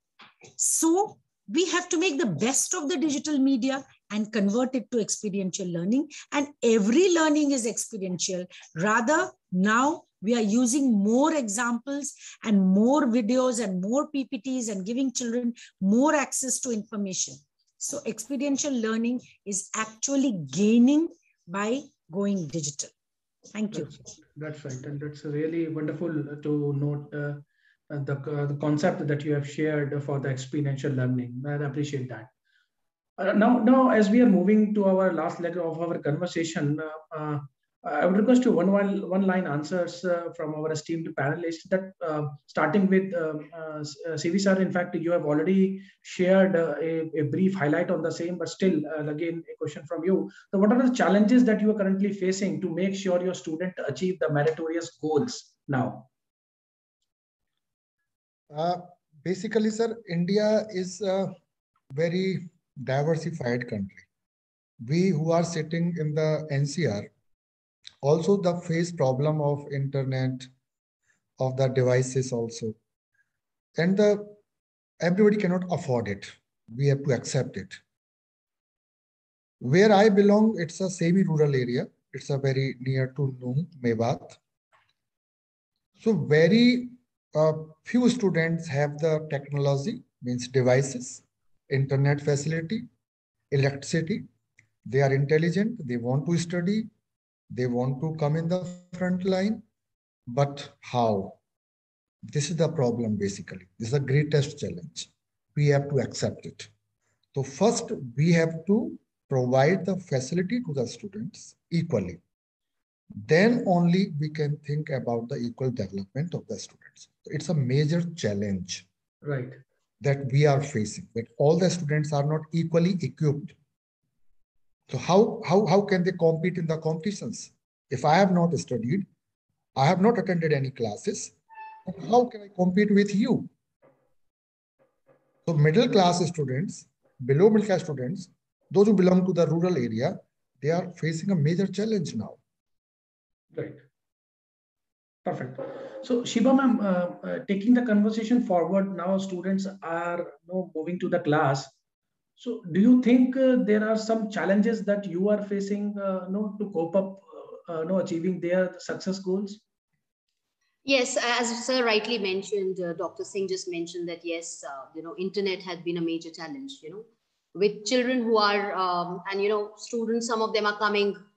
S5: So we have to make the best of the digital media and convert it to experiential learning. And every learning is experiential. Rather, now we are using more examples and more videos and more P P Ts and giving children more access to information. So experiential learning is actually gaining by going digital. Thank you.
S1: That's, that's right. And that's really wonderful to note uh, the, uh, the concept that you have shared for the experiential learning. I appreciate that. Uh, now, now, as we are moving to our last leg of our conversation, uh, uh, I would request you one, one, one line answers uh, from our esteemed panelists that uh, starting with um, uh, C V sir, in fact, you have already shared uh, a, a brief highlight on the same, but still, uh, again, a question from you. So what are the challenges that you are currently facing to make sure your student achieve the meritorious goals now?
S2: Uh, basically, sir, India is a very diversified country. We who are sitting in the N C R also the face problem of internet, of the devices also. And the everybody cannot afford it. We have to accept it. Where I belong, it's a semi-rural area. It's a very near to Noon, Mewat. So very uh, few students have the technology, means devices, internet facility, electricity. They are intelligent, they want to study, they want to come in the front line, but how? This is the problem basically. This is the greatest challenge. We have to accept it. So first, we have to provide the facility to the students equally. Then only we can think about the equal development of the students. So it's a major challenge,
S1: right,
S2: that we are facing, that all the students are not equally equipped. So how, how, how can they compete in the competitions? If I have not studied, I have not attended any classes, how can I compete with you? So middle class students, below middle class students, those who belong to the rural area, they are facing a major challenge now.
S1: Right. Perfect. So Shiba ma'am, uh, uh, taking the conversation forward, now students are you know, moving to the class. So do you think uh, there are some challenges that you are facing uh, you know, to cope up uh, you know, achieving their success goals?
S4: Yes, as sir rightly mentioned, uh, Doctor Singh just mentioned that yes, uh, you know, internet has been a major challenge, you know, with children who are, um, and you know, students, some of them are coming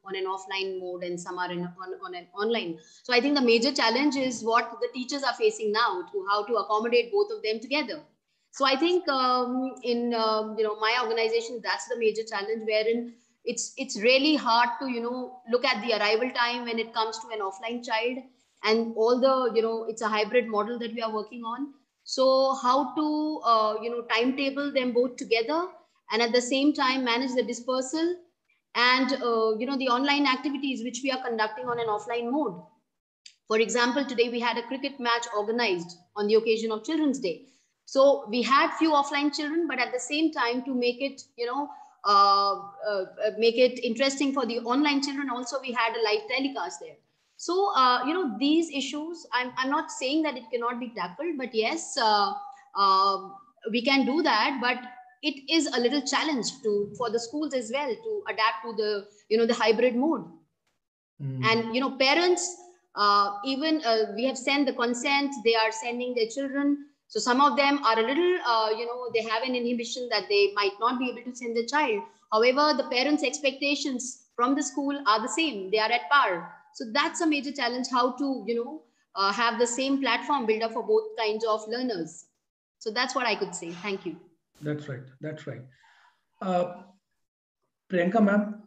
S4: on an offline mode and some are in, on, on an online. So I think the major challenge is what the teachers are facing now, to how to accommodate both of them together. So I think um, in um, you know, my organization, that's the major challenge, wherein it's it's really hard to, you know, look at the arrival time when it comes to an offline child, and all the, you know, it's a hybrid model that we are working on. So how to uh, you know, timetable them both together, and at the same time manage the dispersal and uh, you know, the online activities which we are conducting on an offline mode. For example, today we had a cricket match organized on the occasion of Children's Day. So we had few offline children, but at the same time, to make it, you know, uh, uh, make it interesting for the online children, also we had a live telecast there. So, uh, you know, these issues, I'm, I'm not saying that it cannot be tackled, but yes, uh, uh, we can do that, but it is a little challenge to, for the schools as well, to adapt to the, you know, the hybrid mode. Mm. And, you know, parents, uh, even uh, we have sent the consent, they are sending their children. So some of them are a little, uh, you know, they have an inhibition that they might not be able to send the child. However, the parents' expectations from the school are the same. They are at par. So that's a major challenge, how to, you know, uh, have the same platform built up for both kinds of learners. So that's what I could say. Thank you.
S1: That's right. That's right. Uh, Priyanka ma'am,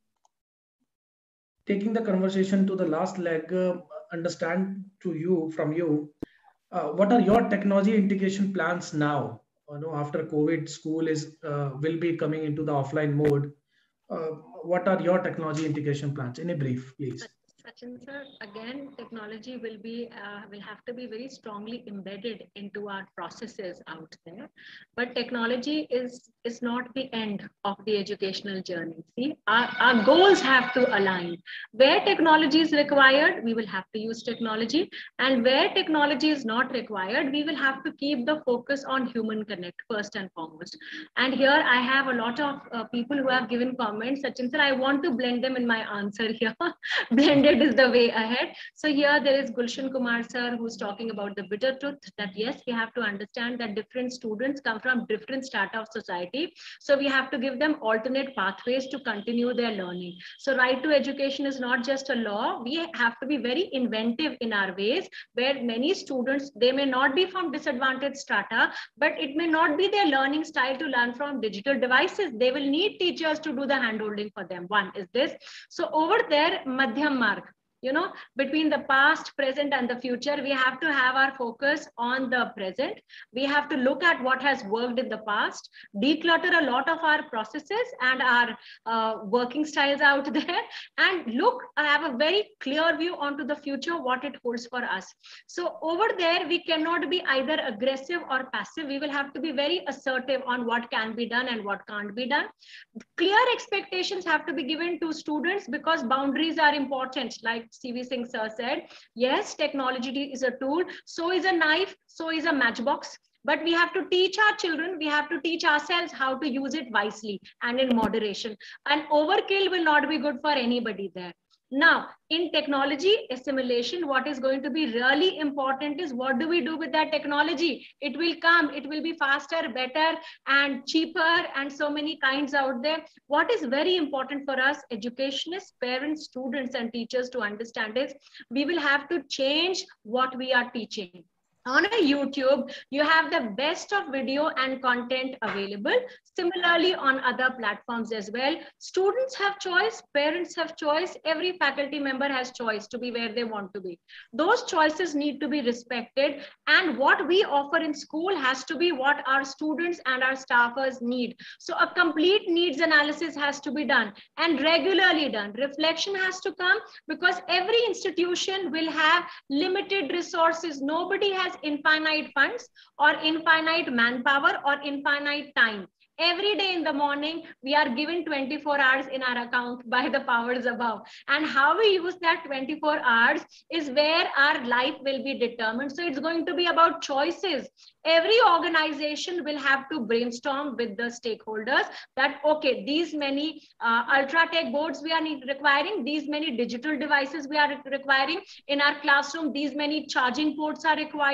S1: taking the conversation to the last leg, uh, understand to you, from you, Uh, what are your technology integration plans now? You know, after COVID, school is uh, will be coming into the offline mode. Uh, what are your technology integration plans? In a brief, please.
S7: Sachin sir, again, technology will be uh, will have to be very strongly embedded into our processes out there. But technology is is not the end of the educational journey. See, our, our goals have to align. Where technology is required, we will have to use technology, and where technology is not required, we will have to keep the focus on human connect first and foremost. And here I have a lot of uh, people who have given comments. Sachin sir, I want to blend them in my answer here. Blended is the way ahead. So here there is Gulshan Kumar sir, who's talking about the bitter truth, that yes, we have to understand that different students come from different strata of society. So we have to give them alternate pathways to continue their learning. So right to education is not just a law. We have to be very inventive in our ways, where many students, they may not be from disadvantaged strata, but it may not be their learning style to learn from digital devices. They will need teachers to do the handholding for them. One is this. So over there, Madhyam Marg, you know, between the past, present, and the future, we have to have our focus on the present. We have to look at what has worked in the past, declutter a lot of our processes and our uh, working styles out there, and look, have a very clear view onto the future, what it holds for us. So over there, we cannot be either aggressive or passive. We will have to be very assertive on what can be done and what can't be done. Clear expectations have to be given to students, because boundaries are important. Like C V Singh sir said, yes, technology is a tool, so is a knife, so is a matchbox. But we have to teach our children, we have to teach ourselves how to use it wisely and in moderation. And overkill will not be good for anybody there. Now, in technology assimilation, what is going to be really important is, what do we do with that technology? It will come, it will be faster, better, and cheaper, and so many kinds out there. What is very important for us, educationists, parents, students, and teachers to understand is, we will have to change what we are teaching. On a YouTube, you have the best of video and content available. Similarly, on other platforms as well. Students have choice, parents have choice, every faculty member has choice to be where they want to be. Those choices need to be respected, and what we offer in school has to be what our students and our staffers need. So a complete needs analysis has to be done, and regularly done. Reflection has to come, because every institution will have limited resources. Nobody has infinite funds or infinite manpower or infinite time. Every day in the morning, we are given twenty-four hours in our account by the powers above. And how we use that twenty-four hours is where our life will be determined. So it's going to be about choices. Every organization will have to brainstorm with the stakeholders that, okay, these many uh, ultra tech boards we are requiring, these many digital devices we are requiring in our classroom, these many charging ports are required.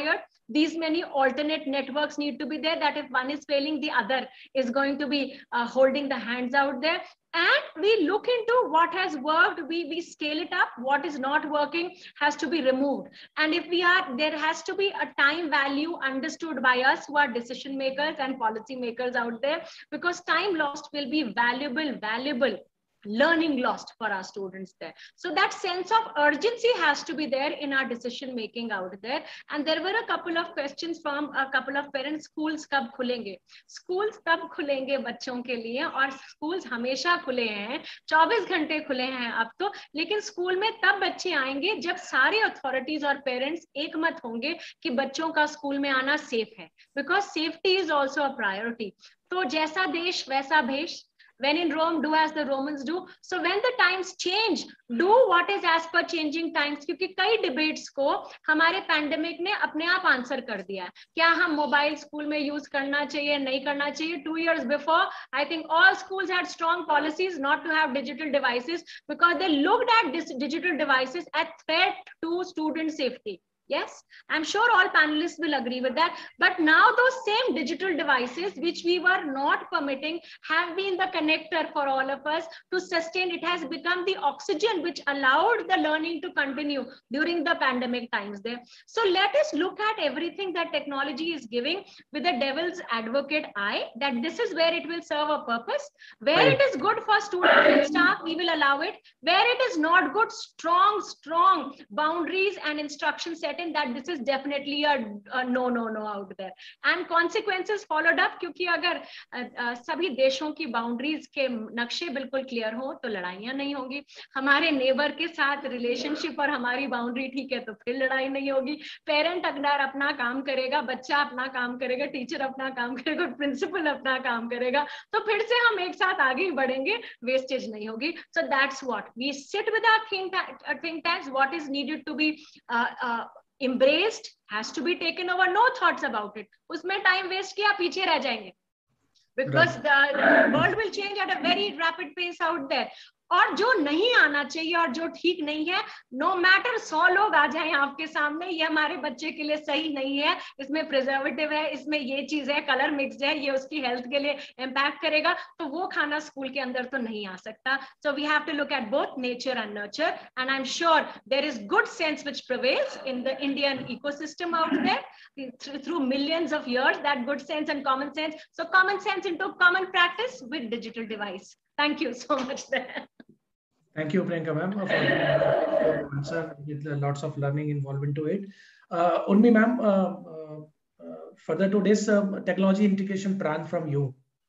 S7: these many alternate networks need to be there, that if one is failing, the other is going to be uh, holding the hands out there. And we look into what has worked, we, we scale it up, what is not working has to be removed. And if we are, there has to be a time value understood by us who are decision makers and policy makers out there, because time lost will be valuable, valuable learning lost for our students there. So that sense of urgency has to be there in our decision making out there. And there were a couple of questions from a couple of parents, schools kab khulenge? Schools tab khulenge bachon ke liye, aur schools hamesha khule hain, चौबीस घंटे खुले हैं अब तो, लेकिन school में तब बच्चे आएंगे जब सारे अथॉरिटीज और पेरेंट्स एक मत होंगे कि बच्चों का स्कूल में आना सेफ है, because safety is also a priority. तो जैसा देश वैसा भेष. When in Rome, do as the Romans do. So when the times change, do what is as per changing times. क्योंकि कई debates को हमारे pandemic ने अपने आप आंसर कर दिया. क्या हम मोबाइल स्कूल में यूज करना चाहिए, नहीं करना चाहिए? Two years before, I think all schools had strong policies not to have digital devices because they looked at this digital devices as threat to student safety. Yes, I'm sure all panelists will agree with that. But now those same digital devices, which we were not permitting, have been the connector for all of us to sustain. It has become the oxygen which allowed the learning to continue during the pandemic times there. So let us look at everything that technology is giving with the devil's advocate eye, that this is where it will serve a purpose. Where right. It is good for students and staff, we will allow it. Where it is not good, strong, strong boundaries and instruction set in, that this is definitely a, a no no no out there, and consequences followed up. क्योंकि अगर uh, uh, सभी देशों की boundaries के नक्शे बिल्कुल clear हो तो लड़ाइयां नहीं होंगी. हमारे नेबर के साथ रिलेशनशिप और हमारी बाउंड्री ठीक है तो फिर लड़ाई नहीं होगी. पेरेंट अगर अपना काम करेगा, बच्चा अपना काम करेगा, टीचर अपना काम करेगा, प्रिंसिपल अपना काम करेगा, तो फिर से हम एक साथ आगे ही बढ़ेंगे, वेस्टेज नहीं होगी. So that's what we sit with our think, think tanks. What is needed to be uh, uh, embraced has to be taken over. No thoughts about it. उसमें time waste किया पीछे रह जाएंगे. Because the, the world will change at a very rapid pace out there. और जो नहीं आना चाहिए और जो ठीक नहीं है, नो मैटर सौ लोग आ जाएं आपके सामने, ये हमारे बच्चे के लिए सही नहीं है, इसमें प्रिजर्वेटिव है, इसमें ये चीज है, कलर मिक्स है, ये उसकी हेल्थ के लिए इम्पैक्ट करेगा, तो वो खाना स्कूल के अंदर तो नहीं आ सकता. So we have to look at both nature and nurture, and I am sure there is good sense which prevails in the Indian ecosystem out there through millions of years, that good sense and common sense. So common sense into common practice with digital device. Thank you so much there.
S1: Thank you, Priyanka ma'am, for your answer with lots of learning involved into it. Uh, Unmi ma'am, uh, uh, uh, further to this uh, technology integration plan from you.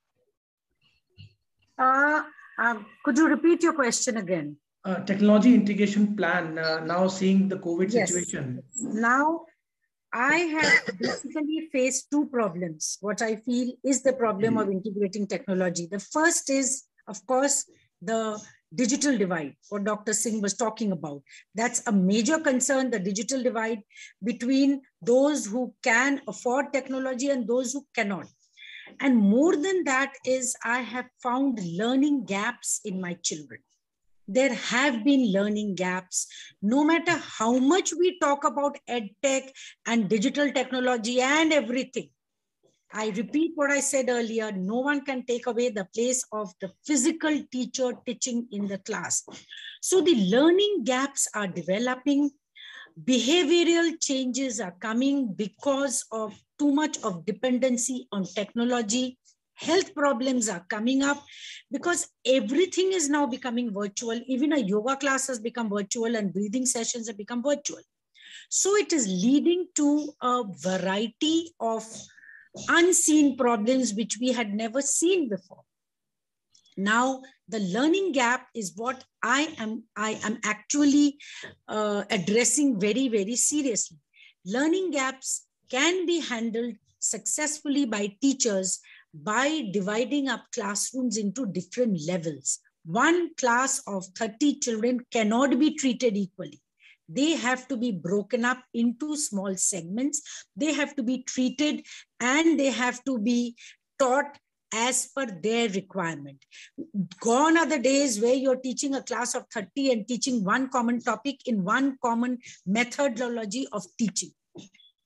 S5: Uh, uh, could you repeat your question again?
S1: Uh, technology integration plan, uh, now seeing the COVID
S5: yes.
S1: situation.
S5: Now, I have basically faced two problems. What I feel is the problem of integrating technology. The first is, of course, the digital divide, what Doctor Singh was talking about. That's a major concern, the digital divide between those who can afford technology and those who cannot. And more than that is, I have found learning gaps in my children. There have been learning gaps. No matter how much we talk about EdTech and digital technology and everything, I repeat what I said earlier, no one can take away the place of the physical teacher teaching in the class. So the learning gaps are developing. Behavioral changes are coming because of too much of dependency on technology. Health problems are coming up because everything is now becoming virtual. Even a yoga class has become virtual and breathing sessions have become virtual. So it is leading to a variety of unseen problems which we had never seen before. Now, the learning gap is what I am, I am actually uh, addressing very, very seriously. Learning gaps can be handled successfully by teachers by dividing up classrooms into different levels. One class of thirty children cannot be treated equally. They have to be broken up into small segments. They have to be treated and they have to be taught as per their requirement. Gone are the days where you're teaching a class of thirty and teaching one common topic in one common methodology of teaching.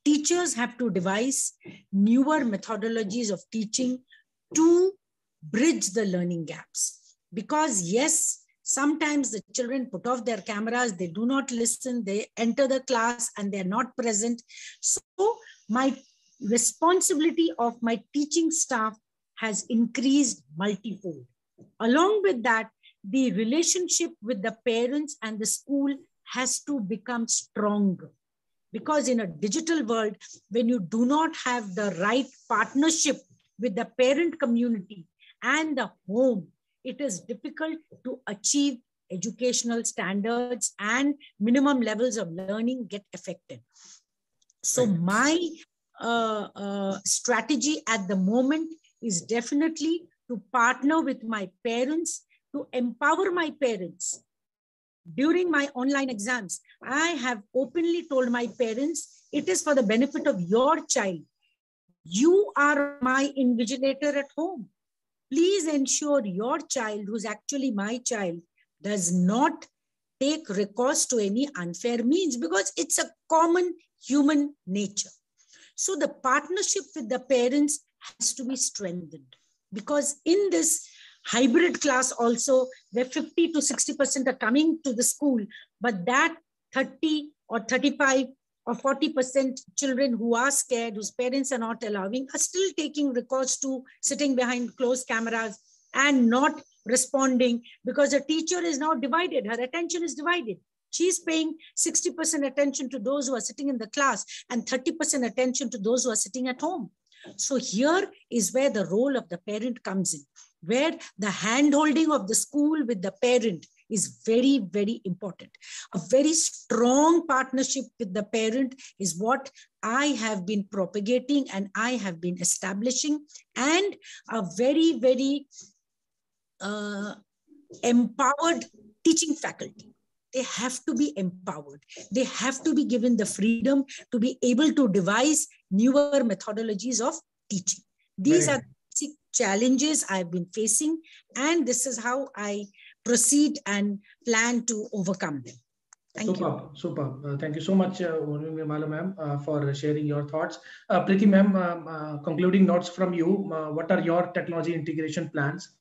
S5: teachers have to devise newer methodologies of teaching to bridge the learning gaps. Because yes, sometimes the children put off their cameras, they do not listen, they enter the class and they're not present. So my responsibility of my teaching staff has increased multifold. Along with that, the relationship with the parents and the school has to become stronger. Because in a digital world, when you do not have the right partnership with the parent community and the home, it is difficult to achieve educational standards and minimum levels of learning get affected. So my uh, uh, strategy at the moment is definitely to partner with my parents, to empower my parents. During my online exams, I have openly told my parents, it is for the benefit of your child. You are my invigilator at home. Please ensure your child, who's actually my child, does not take recourse to any unfair means, because it's a common human nature. So the partnership with the parents has to be strengthened, because in this hybrid class also, where fifty to sixty percent are coming to the school, but that thirty or thirty-five or forty percent children who are scared, whose parents are not allowing, are still taking recourse to sitting behind closed cameras and not responding, because the teacher is now divided. Her attention is divided. She's paying sixty percent attention to those who are sitting in the class and thirty percent attention to those who are sitting at home. So here is where the role of the parent comes in, where the hand-holding of the school with the parent is very, very important. A very strong partnership with the parent is what I have been propagating and I have been establishing, and a very, very uh, empowered teaching faculty. They have to be empowered. They have to be given the freedom to be able to devise newer methodologies of teaching. These Very are basic challenges I've been facing, and this is how I proceed and plan to overcome them. Thank
S1: superb,
S5: you.
S1: Superb. Uh, thank you so much, uh, ma'am, uh, for sharing your thoughts. Uh, Preeti ma'am, um, uh, concluding notes from you. Uh, what are your technology integration plans?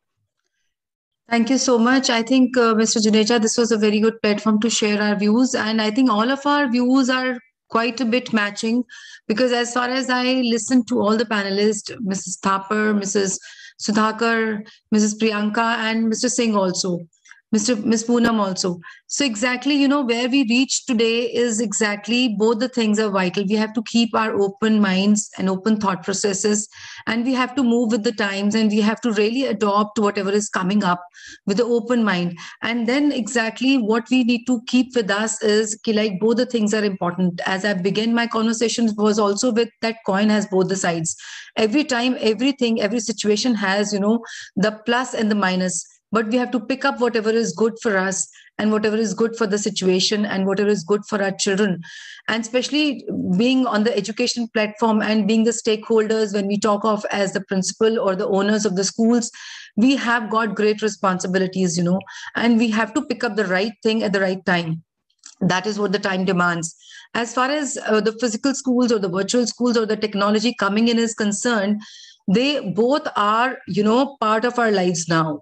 S6: Thank you so much. I think, uh, Mister Juneja, this was a very good platform to share our views. And I think all of our views are quite a bit matching, because as far as I listened to all the panelists, Missus Thapar, Missus Sudhakar, Missus Priyanka, and Mister Singh also, Mister Miss Poonam also. So exactly, you know, where we reach today is exactly both the things are vital. We have to keep our open minds and open thought processes, and we have to move with the times, and we have to really adopt whatever is coming up with the open mind. And then exactly what we need to keep with us is like both the things are important. As I began my conversation was also with that coin has both the sides. Every time, everything, every situation has, you know, the plus and the minus. But we have to pick up whatever is good for us and whatever is good for the situation and whatever is good for our children. And especially being on the education platform and being the stakeholders, when we talk of as the principal or the owners of the schools, we have got great responsibilities, you know, and we have to pick up the right thing at the right time. That is what the time demands. As far as uh, the physical schools or the virtual schools or the technology coming in is concerned, they both are, you know, part of our lives now.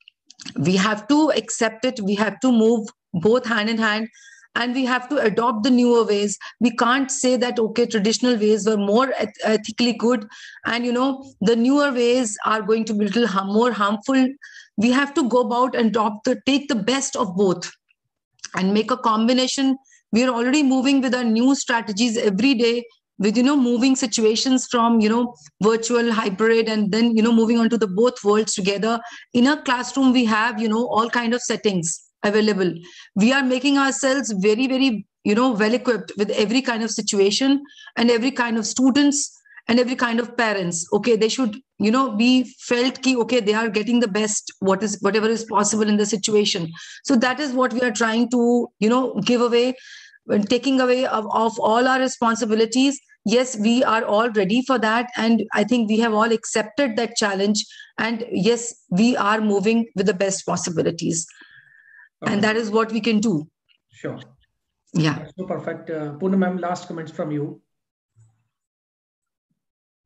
S6: We have to accept it. We have to move both hand in hand, and we have to adopt the newer ways. We can't say that, okay, traditional ways were more eth ethically good, and, you know, the newer ways are going to be a little harm more harmful. We have to go about and adopt the, take the best of both and make a combination. We are already moving with our new strategies every day, with, you know, moving situations from, you know, virtual, hybrid, and then, you know, moving on to the both worlds together. In a classroom, we have, you know, all kind of settings available. We are making ourselves very, very, you know, well equipped with every kind of situation and every kind of students and every kind of parents. Okay, they should, you know, be felt ki, okay, they are getting the best, what is, whatever is possible in the situation. So that is what we are trying to, you know, give away. When taking away of, of all our responsibilities. Yes, we are all ready for that. And I think we have all accepted that challenge. And yes, we are moving with the best possibilities. Okay. And that is what we can do.
S1: Sure.
S6: Yeah.
S1: That's so perfect. Uh, Poonam ma'am, last comments from you.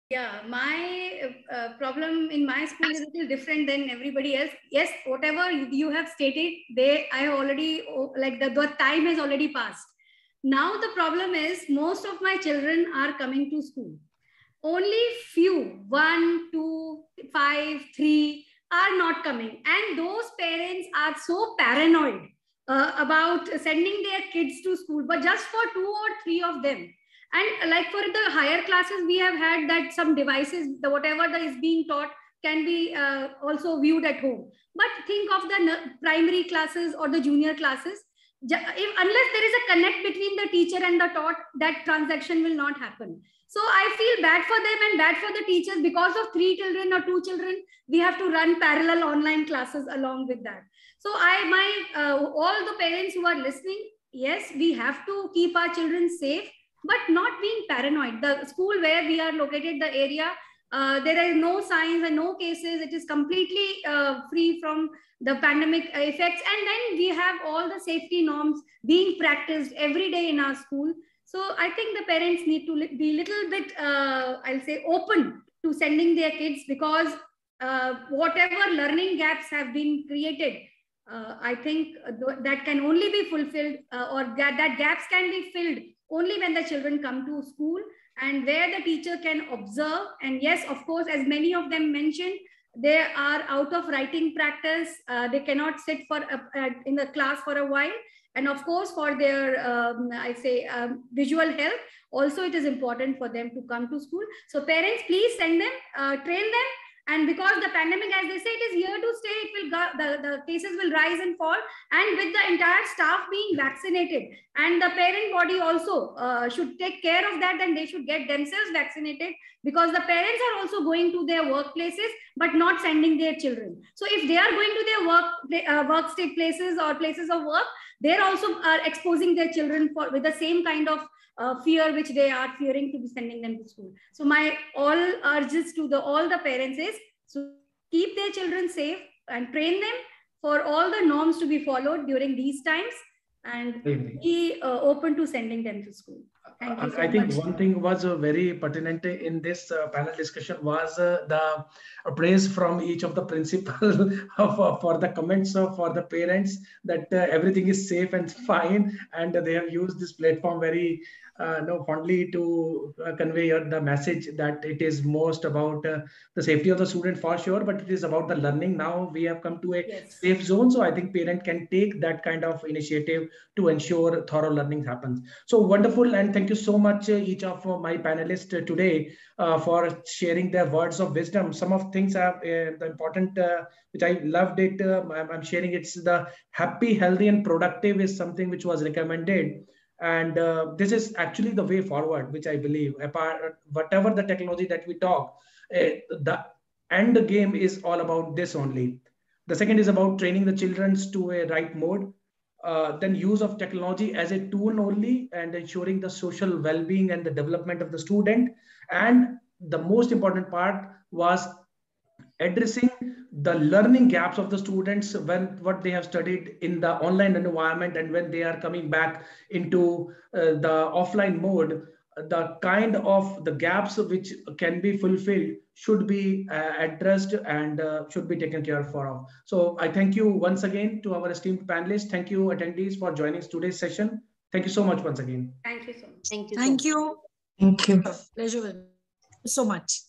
S3: Yeah, my uh, problem in my school is a little different than everybody else. Yes, whatever you have stated, they I already like the, the time has already passed. Now the problem is most of my children are coming to school. Only few, one, two, five, three are not coming, and those parents are so paranoid uh, about sending their kids to school. But just for two or three of them. And like for the higher classes, we have had that some devices, the whatever that is being taught can be uh, also viewed at home. But think of the primary classes or the junior classes. If, unless there is a connect between the teacher and the taught, that transaction will not happen. So I feel bad for them and bad for the teachers because of three children or two children. We have to run parallel online classes along with that. So I, my, uh, all the parents who are listening, yes, we have to keep our children safe, but not being paranoid. The school where we are located, the area, uh, there are no signs and no cases. It is completely uh, free from the pandemic effects. And then we have all the safety norms being practiced every day in our school. So I think the parents need to be a little bit, uh, I'll say, open to sending their kids, because uh, whatever learning gaps have been created, uh, I think that can only be fulfilled uh, or that, that gaps can be filled only when the children come to school and where the teacher can observe. And yes, of course, as many of them mentioned, they are out of writing practice. Uh, they cannot sit for a, uh, in the class for a while. And of course, for their, um, I say, um, visual health, also it is important for them to come to school. So parents, please send them, uh, train them. And because the pandemic, as they say, it is here to stay, it will go, the, the cases will rise and fall. And with the entire staff being vaccinated, and the parent body also uh, should take care of that, and they should get themselves vaccinated, because the parents are also going to their workplaces, but not sending their children. So if they are going to their work, uh, work state places or places of work, they're also are exposing their children for, with the same kind of Uh, fear which they are fearing to be sending them to school. So my all urges to the all the parents is to keep their children safe and train them for all the norms to be followed during these times, and be uh, open to sending them to school. Thank you so
S1: I think
S3: much.
S1: one thing was uh, very pertinent in this uh, panel discussion was uh, the uh, praise from each of the principal of, uh, for the comments uh, for the parents that uh, everything is safe and fine, and uh, they have used this platform very uh, no, fondly to uh, convey uh, the message that it is most about uh, the safety of the student for sure, but it is about the learning. Now we have come to a
S3: Yes.
S1: safe zone, so I think parent can take that kind of initiative to ensure thorough learning happens. So wonderful, and thank you so much uh, each of uh, my panelists uh, today uh, for sharing their words of wisdom. Some of things are uh, the important, uh, which I loved it. Uh, I'm, I'm sharing it's the happy, healthy, and productive is something which was recommended. And uh, this is actually the way forward, which I believe, apart whatever the technology that we talk, uh, the end game is all about this only. The second is about training the children to a right mode. Uh, then use of technology as a tool only, and ensuring the social well-being and the development of the student. And the most important part was addressing the learning gaps of the students when what they have studied in the online environment, and when they are coming back into uh, the offline mode, the kind of the gaps which can be fulfilled should be uh, addressed and uh, should be taken care of. So I thank you once again to our esteemed panelists. Thank you attendees for joining today's session. Thank you so much once again.
S3: Thank you so much.
S4: Thank you.
S5: Thank
S4: so
S5: you.
S6: Thank you.
S5: Pleasure so much.